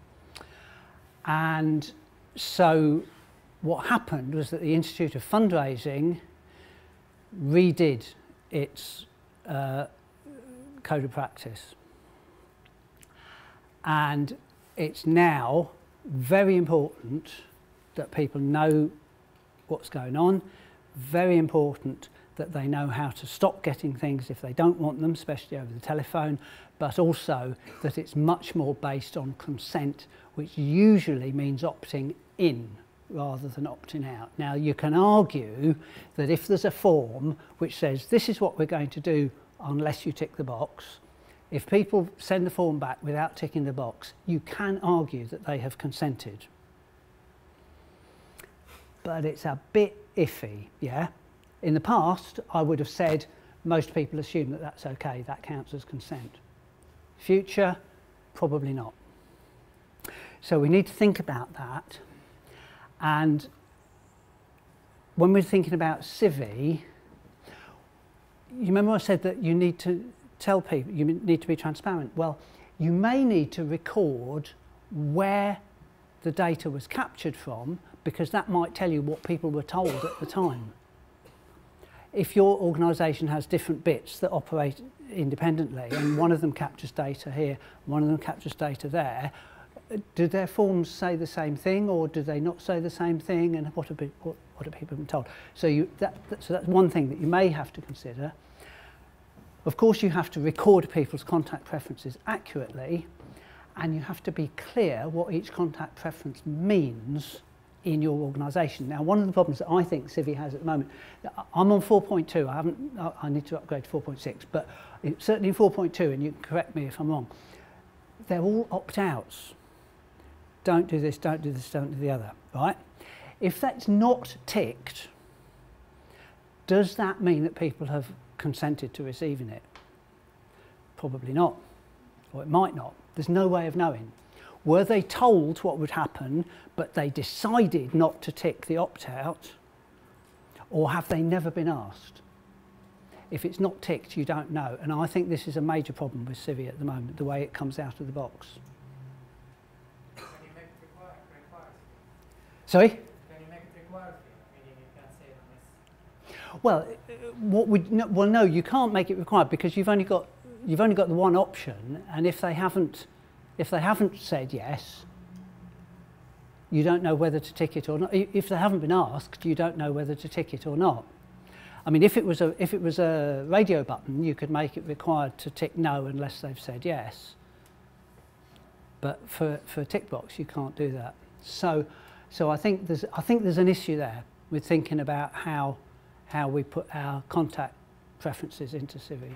Speaker 1: And so what happened was that the Institute of Fundraising redid its uh, code of practice. And it's now very important that people know what's going on, very important that they know how to stop getting things if they don't want them, especially over the telephone, but also that it's much more based on consent, which usually means opting in rather than opting out. Now, you can argue that if there's a form which says this is what we're going to do unless you tick the box, if people send the form back without ticking the box, you can argue that they have consented. But it's a bit iffy, yeah? In the past, I would have said most people assume that that's okay, that counts as consent. Future, probably not. So we need to think about that. And when we're thinking about Civi, you remember I said that you need to tell people, you need to be transparent. Well, you may need to record where the data was captured from, because that might tell you what people were told at the time. If your organisation has different bits that operate independently, and one of them captures data here, one of them captures data there, do their forms say the same thing, or do they not say the same thing, and what are, be, what, what are people been told? So, you, that, that, so that's one thing that you may have to consider. Of course, you have to record people's contact preferences accurately, and you have to be clear what each contact preference means in your organisation. Now, one of the problems that I think Civi has at the moment, I'm on four point two, I haven't, I need to upgrade to four point six, but it, certainly in four point two, and you can correct me if I'm wrong, they're all opt-outs. Don't do this, don't do this, don't do the other, right? If that's not ticked, does that mean that people have consented to receiving it? Probably not, or it might not. There's no way of knowing. Were they told what would happen, but they decided not to tick the opt-out, or have they never been asked? If it's not ticked, you don't know. And I think this is a major problem with Civi at the moment, the way it comes out of the box.
Speaker 8: Can you make it require, require?
Speaker 1: Sorry?
Speaker 8: Can you make it require? Meaning you can't say unless.
Speaker 1: Well, what we no, well, no, you can't make it required, because you've only got you've only got the one option, and if they haven't if they haven't said yes, you don't know whether to tick it or not. If they haven't been asked, you don't know whether to tick it or not. I mean, if it was a if it was a radio button, you could make it required to tick no unless they've said yes. But for for a tick box, you can't do that. So, so I think there's I think there's an issue there with thinking about how how we put our contact preferences into Civi.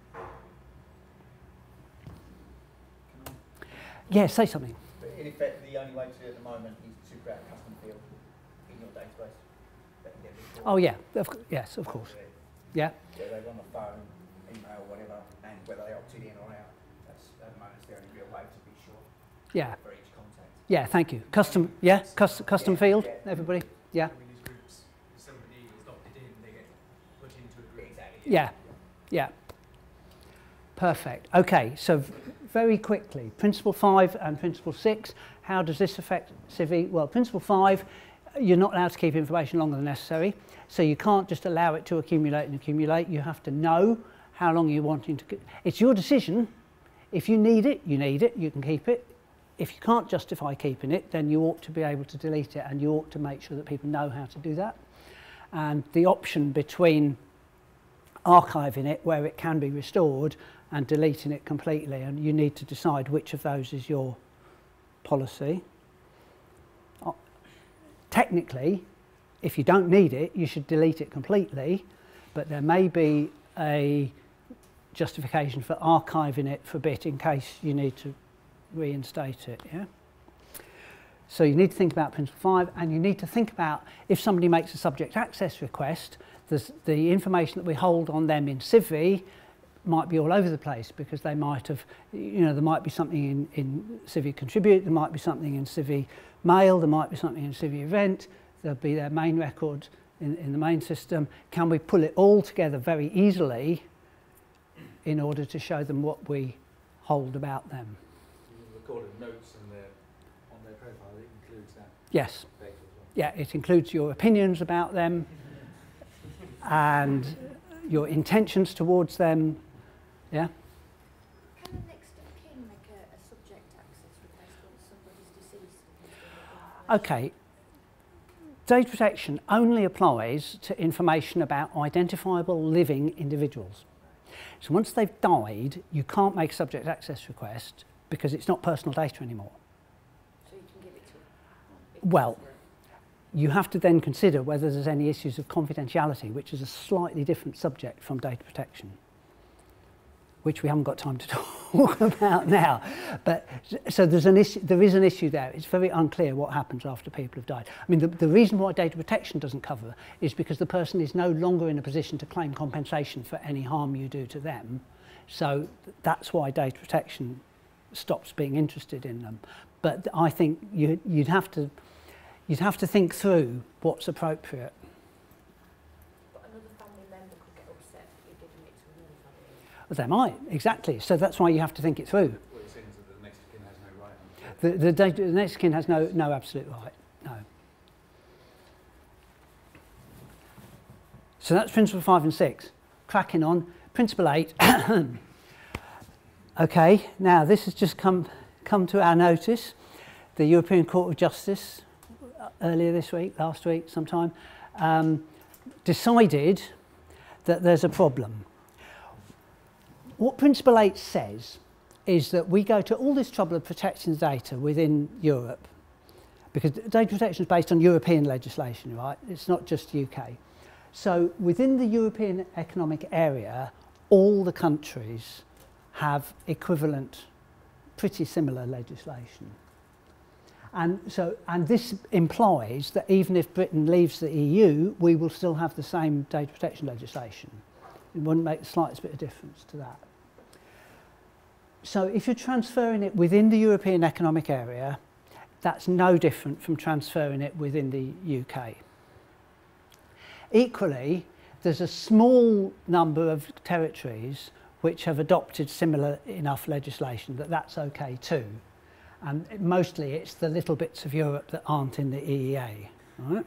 Speaker 1: Yeah, say something.
Speaker 4: But in effect, the only way to do it at the moment is to create a custom field in your database that can get recorded.
Speaker 1: Oh yeah, of, yes, of course. Yeah.
Speaker 4: Whether they're on the phone, email, whatever, and whether they opted in or out. That's at the moment it's the only real way to be sure.
Speaker 1: Yeah.
Speaker 4: For each contact.
Speaker 1: Yeah, thank you. Custom, yeah, custom, custom
Speaker 4: Yeah,
Speaker 1: field,
Speaker 4: yeah.
Speaker 1: everybody. Yeah.
Speaker 10: I mean, these groups, if somebody is opted in, they get put into a group.
Speaker 4: Exactly.
Speaker 1: Yeah. Yeah. Perfect. Okay, so very quickly, Principle five and Principle six, how does this affect Civi? Well, Principle five, you're not allowed to keep information longer than necessary, so you can't just allow it to accumulate and accumulate. You have to know how long you're wanting to... It's your decision. If you need it, you need it, you can keep it. If you can't justify keeping it, then you ought to be able to delete it, and you ought to make sure that people know how to do that. And the option between archiving it where it can be restored and deleting it completely, and you need to decide which of those is your policy. Uh, technically, if you don't need it, you should delete it completely, but there may be a justification for archiving it for a bit in case you need to reinstate it. Yeah. So you need to think about Principle five, and you need to think about if somebody makes a subject access request, there's the information that we hold on them in Civi might be all over the place, because they might have, you know, there might be something in, in Civi Contribute, there might be something in Civi Mail, there might be something in Civi Event, there'll be their main record in, in the main system. Can we pull it all together very easily in order to show them what we hold about them?
Speaker 7: You recorded notes on their, on their profile, it includes that
Speaker 1: Yes.
Speaker 7: data as well.
Speaker 1: Yeah, it includes your opinions about them and your intentions towards them. Yeah.
Speaker 6: Can the next of kin make a, a subject access request once somebody's deceased?
Speaker 1: Okay. Data protection only applies to information about identifiable living individuals. So once they've died, you can't make a subject access request because it's not personal data anymore.
Speaker 6: So you can give it to them?
Speaker 1: Well, you have to then consider whether there's any issues of confidentiality, which is a slightly different subject from data protection, which we haven't got time to talk about now. But so there's an issue, there is an issue there. It's very unclear what happens after people have died. I mean, the, the reason why data protection doesn't cover is because the person is no longer in a position to claim compensation for any harm you do to them. So that's why data protection stops being interested in them. But I think you, you'd have to, you'd have to think through what's appropriate.
Speaker 6: But another family member could get upset that you're giving it to another family.
Speaker 1: Well, they might, exactly. So that's why you have to think it through.
Speaker 3: What you're saying is that the next of kin has no right on it.
Speaker 1: The, the, data, the next of kin has no, no absolute right, no. So that's principle five and six. Cracking on. Principle eight. Okay, now this has just come, come to our notice. The European Court of Justice, earlier this week, last week sometime, um, decided that there's a problem. What Principle eight says is that we go to all this trouble of protecting the data within Europe, because data protection is based on European legislation, right? It's not just U K. So within the European Economic Area, all the countries have equivalent, pretty similar legislation. And so, and this implies that even if Britain leaves the E U, we will still have the same data protection legislation. It wouldn't make the slightest bit of difference to that. So if you're transferring it within the European Economic Area, that's no different from transferring it within the U K. Equally, there's a small number of territories which have adopted similar enough legislation that that's okay too. And mostly it's the little bits of Europe that aren't in the E E A. Right?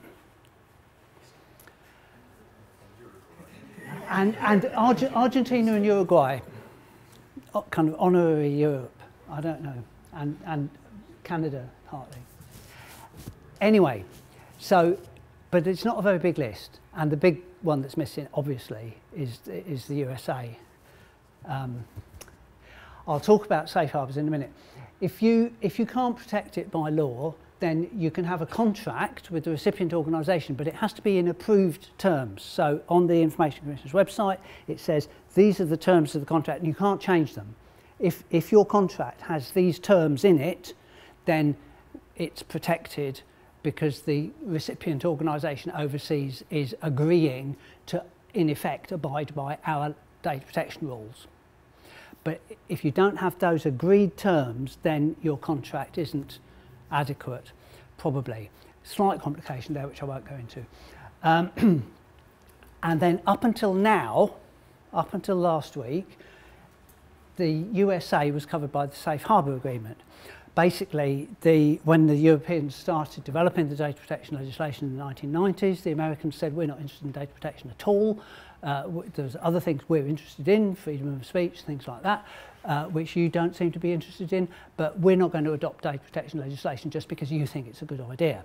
Speaker 1: And, and Arge Argentina and Uruguay, kind of honorary Europe, I don't know, and, and Canada partly. Anyway, so, but it's not a very big list. And the big one that's missing, obviously, is, is the U S A. Um, I'll talk about safe harbours in a minute. If you, if you can't protect it by law, then you can have a contract with the recipient organisation, but it has to be in approved terms. So on the Information Commission's website, it says these are the terms of the contract, and you can't change them. If, if your contract has these terms in it, then it's protected because the recipient organisation overseas is agreeing to, in effect, abide by our data protection rules. But if you don't have those agreed terms, then your contract isn't adequate, probably. Slight complication there, which I won't go into. Um, and then up until now, up until last week, the U S A was covered by the Safe Harbour Agreement. Basically, the, when the Europeans started developing the data protection legislation in the nineteen nineties, the Americans said, we're not interested in data protection at all. Uh, there's other things we're interested in, freedom of speech, things like that, uh, which you don't seem to be interested in, but we're not going to adopt data protection legislation just because you think it's a good idea.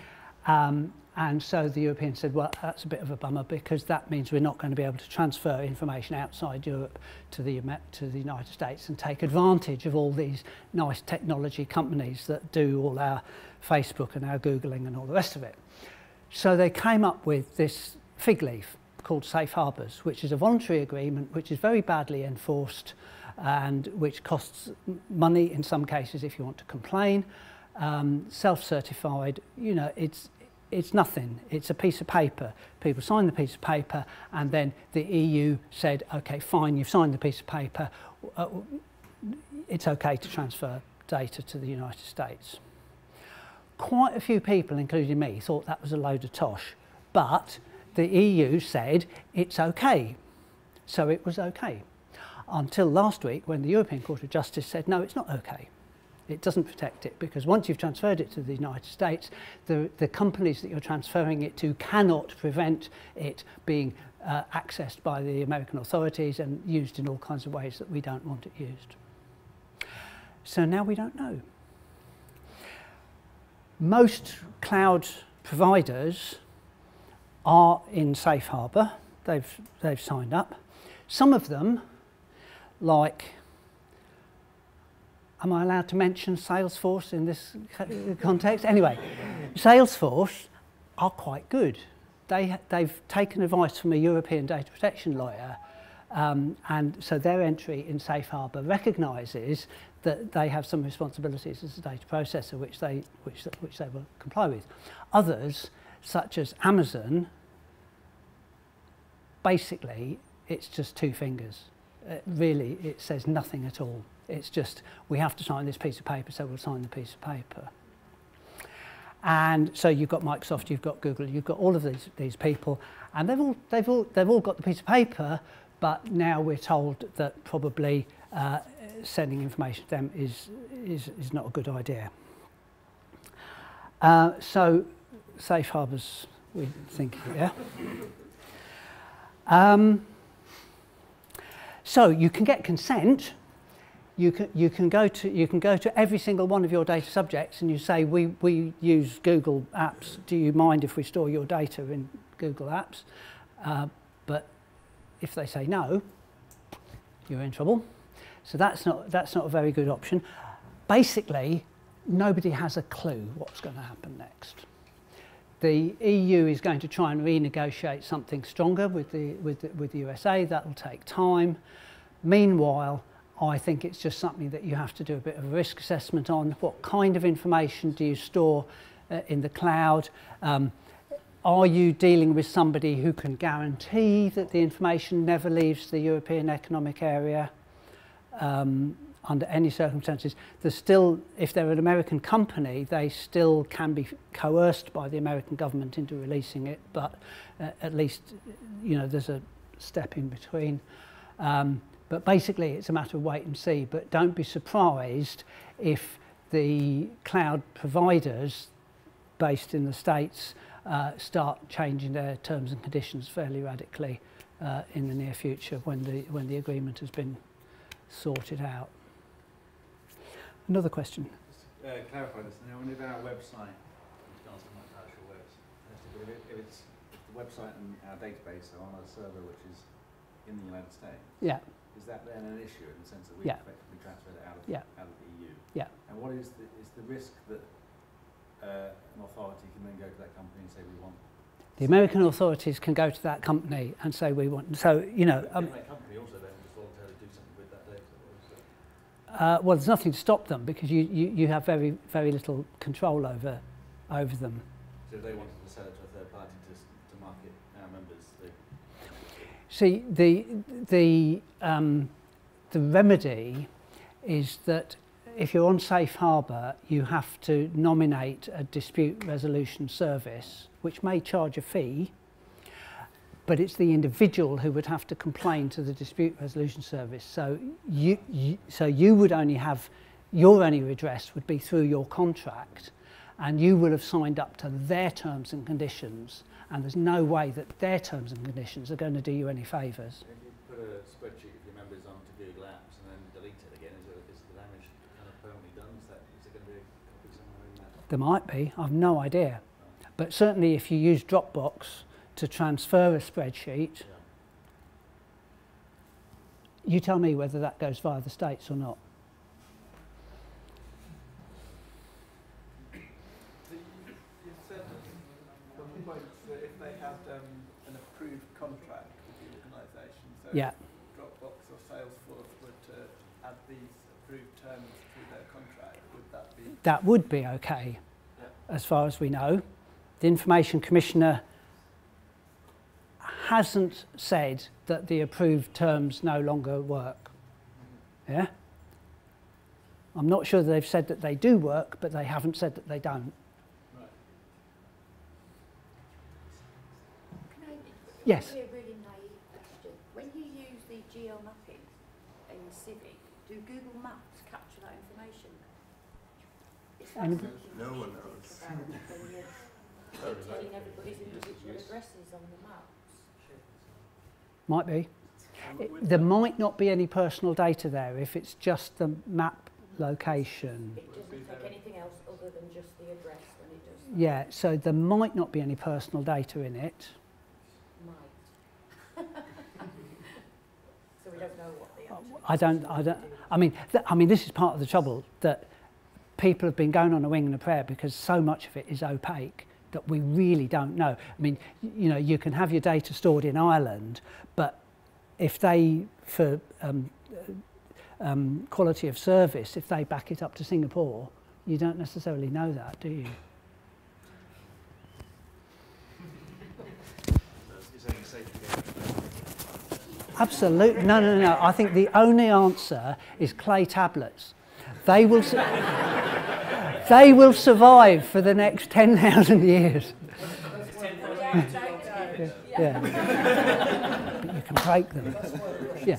Speaker 1: Um, and so the Europeans said, well, that's a bit of a bummer because that means we're not going to be able to transfer information outside Europe to the, to the United States and take advantage of all these nice technology companies that do all our Facebook and our Googling and all the rest of it. So they came up with this fig leaf called Safe Harbours, which is a voluntary agreement which is very badly enforced and which costs money in some cases if you want to complain. Um, self-certified, you know, it's, it's nothing. It's a piece of paper. People sign the piece of paper and then the E U said, okay, fine, you've signed the piece of paper. Uh, it's okay to transfer data to the United States. Quite a few people, including me, thought that was a load of tosh, but the E U said it's okay. So it was okay. Until last week when the European Court of Justice said, no, it's not okay. It doesn't protect it because once you've transferred it to the United States, the, the companies that you're transferring it to cannot prevent it being uh, accessed by the American authorities and used in all kinds of ways that we don't want it used. So now we don't know. Most cloud providers are in Safe Harbour. They've, they've signed up. Some of them, like, am I allowed to mention Salesforce in this context? Anyway, Salesforce are quite good. They, they've taken advice from a European data protection lawyer, um, and so their entry in Safe Harbour recognises that they have some responsibilities as a data processor which they, which, which they will comply with. Others, such as Amazon, basically it's just two fingers. Uh, really, it says nothing at all. It's just, we have to sign this piece of paper, so we'll sign the piece of paper. And so you've got Microsoft, you've got Google, you've got all of these, these people, and they've all, they've, all, they've all got the piece of paper, but now we're told that probably uh, sending information to them is, is, is not a good idea. Uh, so, Safe Harbour's, we think, yeah. Um, so you can get consent. You can, you can go to you can go to every single one of your data subjects and you say, we, we use Google Apps. Do you mind if we store your data in Google Apps? Uh, but if they say no, you're in trouble. So that's not that's not a very good option. Basically, nobody has a clue what's going to happen next. The E U is going to try and renegotiate something stronger with the with the, with the U S A. That will take time. Meanwhile, I think it's just something that you have to do a bit of a risk assessment on. What kind of information do you store uh, in the cloud? Um, are you dealing with somebody who can guarantee that the information never leaves the European Economic Area um, under any circumstances? There's still, if they're an American company, they still can be coerced by the American government into releasing it, but uh, at least, you know, there's a step in between. Um, But basically, it's a matter of wait and see. But don't be surprised if the cloud providers based in the States uh, start changing their terms and conditions fairly radically uh, in the near future when the, when the agreement has been sorted out. Another question?
Speaker 7: Just uh, clarify this. Now, on our website, actual webs, if, it, if, it's, if the website and our database are on a server which is in the United States,
Speaker 1: yeah.
Speaker 7: Is that then an issue in the sense that we
Speaker 1: yeah.
Speaker 7: effectively transferred it out of,
Speaker 1: yeah.
Speaker 7: out of the E U?
Speaker 1: Yeah.
Speaker 7: And what is the, is the risk that uh, an authority can then go to that company and say we want?
Speaker 1: The American authorities can go to that company and say we want. So, you know.
Speaker 7: Can
Speaker 1: Um,
Speaker 7: that company also then just voluntarily do something with that data?
Speaker 1: uh, well, there's nothing to stop them because you, you, you have very, very little control over, over them.
Speaker 7: So if they wanted to sell it to a third party to, to market our members, they...
Speaker 1: See, the, the, um, the remedy is that if you're on Safe Harbour, you have to nominate a dispute resolution service, which may charge a fee, but it's the individual who would have to complain to the dispute resolution service. So you, you, so you would only have, your only redress would be through your contract, and you will have signed up to their terms and conditions, and there's no way that their terms and conditions are going to do you any favours.
Speaker 7: If you put a spreadsheet of your members onto Google Apps and then delete it again, is, it, is the damage kind of permanently done? Is, that, is it going to be a copy somewhere in that?
Speaker 1: There might be, I've no idea. But certainly if you use Dropbox to transfer a spreadsheet,
Speaker 7: Yeah.
Speaker 1: you tell me whether that goes via the States or not.
Speaker 9: If they had um, an approved contract with the organisation, so
Speaker 1: Yeah.
Speaker 9: if Dropbox or Salesforce were to add these approved terms to their contract, would that be?
Speaker 1: That would be okay,
Speaker 9: Yeah.
Speaker 1: as far as we know. The Information Commissioner hasn't said that the approved terms no longer work. Yeah? I'm not sure that they've said that they do work, but they haven't said that they don't.
Speaker 6: Can I,
Speaker 1: Yes.
Speaker 6: a really naive question. When you use the geo-mapping in Civic, do Google Maps capture that information? Is that
Speaker 1: Um,
Speaker 6: something
Speaker 9: No
Speaker 6: we
Speaker 9: one
Speaker 6: should
Speaker 9: knows.
Speaker 6: think about when you're telling everybody's individual addresses on the maps?
Speaker 1: Might be. It, there might not be any personal data there if it's just the map location.
Speaker 6: It doesn't take anything else other than just the address when it does that?
Speaker 1: Yeah, so there might not be any personal data in it.
Speaker 6: Might. So we don't know what the actual...
Speaker 1: I don't, I don't, I mean, th I mean, this is part of the trouble, that people have been going on a wing and a prayer because so much of it is opaque. that we really don't know. I mean, you know, you can have your data stored in Ireland, but if they, for um, um, quality of service, if they back it up to Singapore, you don't necessarily know that, do you? Absolutely. No, no, no. I think the only answer is clay tablets. They will, su they will survive for the next ten thousand years. yeah. yeah. But you can break them. Yeah.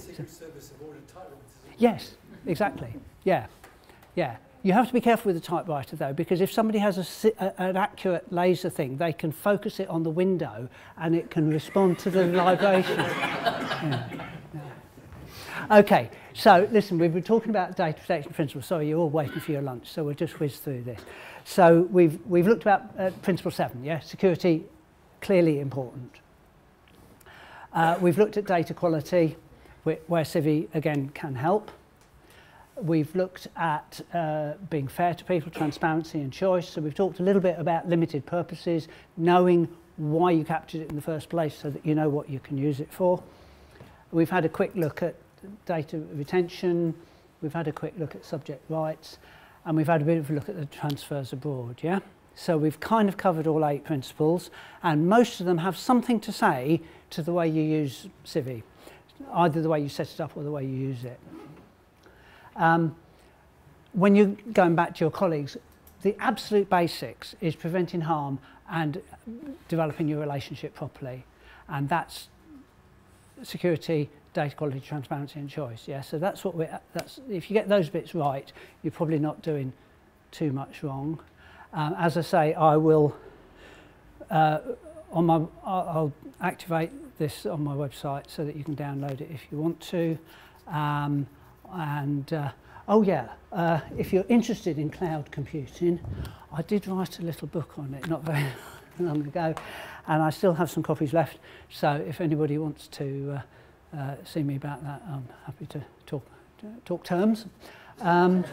Speaker 1: Yes, exactly. Yeah. Yeah. You have to be careful with the typewriter though, because if somebody has a, a, an accurate laser thing, they can focus it on the window and it can respond to the vibration. Yeah. Yeah. Okay, so listen, we've been talking about data protection principles. Sorry, you're all waiting for your lunch, so we'll just whiz through this. So we've, we've looked about uh, principle seven, yeah? Security, clearly important. Uh, we've looked at data quality, where, where Civi, again, can help. We've looked at uh, being fair to people, transparency and choice. So we've talked a little bit about limited purposes, knowing why you captured it in the first place so that you know what you can use it for. We've had a quick look at data retention. We've had a quick look at subject rights. And we've had a bit of a look at the transfers abroad, yeah? So we've kind of covered all eight principles, and most of them have something to say to the way you use Civi, either the way you set it up or the way you use it. Um, when you're going back to your colleagues, the absolute basics is preventing harm and developing your relationship properly. And that's security, data quality, transparency and choice. Yeah, so that's what we're, that's, if you get those bits right, you're probably not doing too much wrong. Um, as I say, I will, uh, on my, I'll, I'll activate this on my website so that you can download it if you want to. Um, And, uh, oh yeah, uh, if you're interested in cloud computing, I did write a little book on it not very long ago, and I still have some copies left. So if anybody wants to uh, uh, see me about that, I'm happy to talk, to talk terms. Um,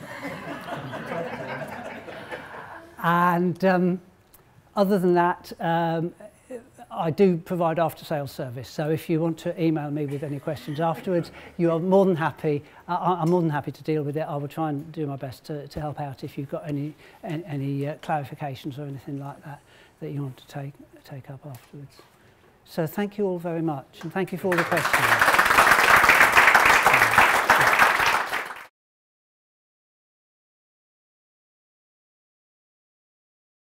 Speaker 1: and um, other than that, um, I do provide after-sales service, so if you want to email me with any questions afterwards, you are more than happy. I, I'm more than happy to deal with it. I will try and do my best to, to help out if you've got any any, any uh, clarifications or anything like that that you want to take take up afterwards. So thank you all very much, and thank you for all the questions.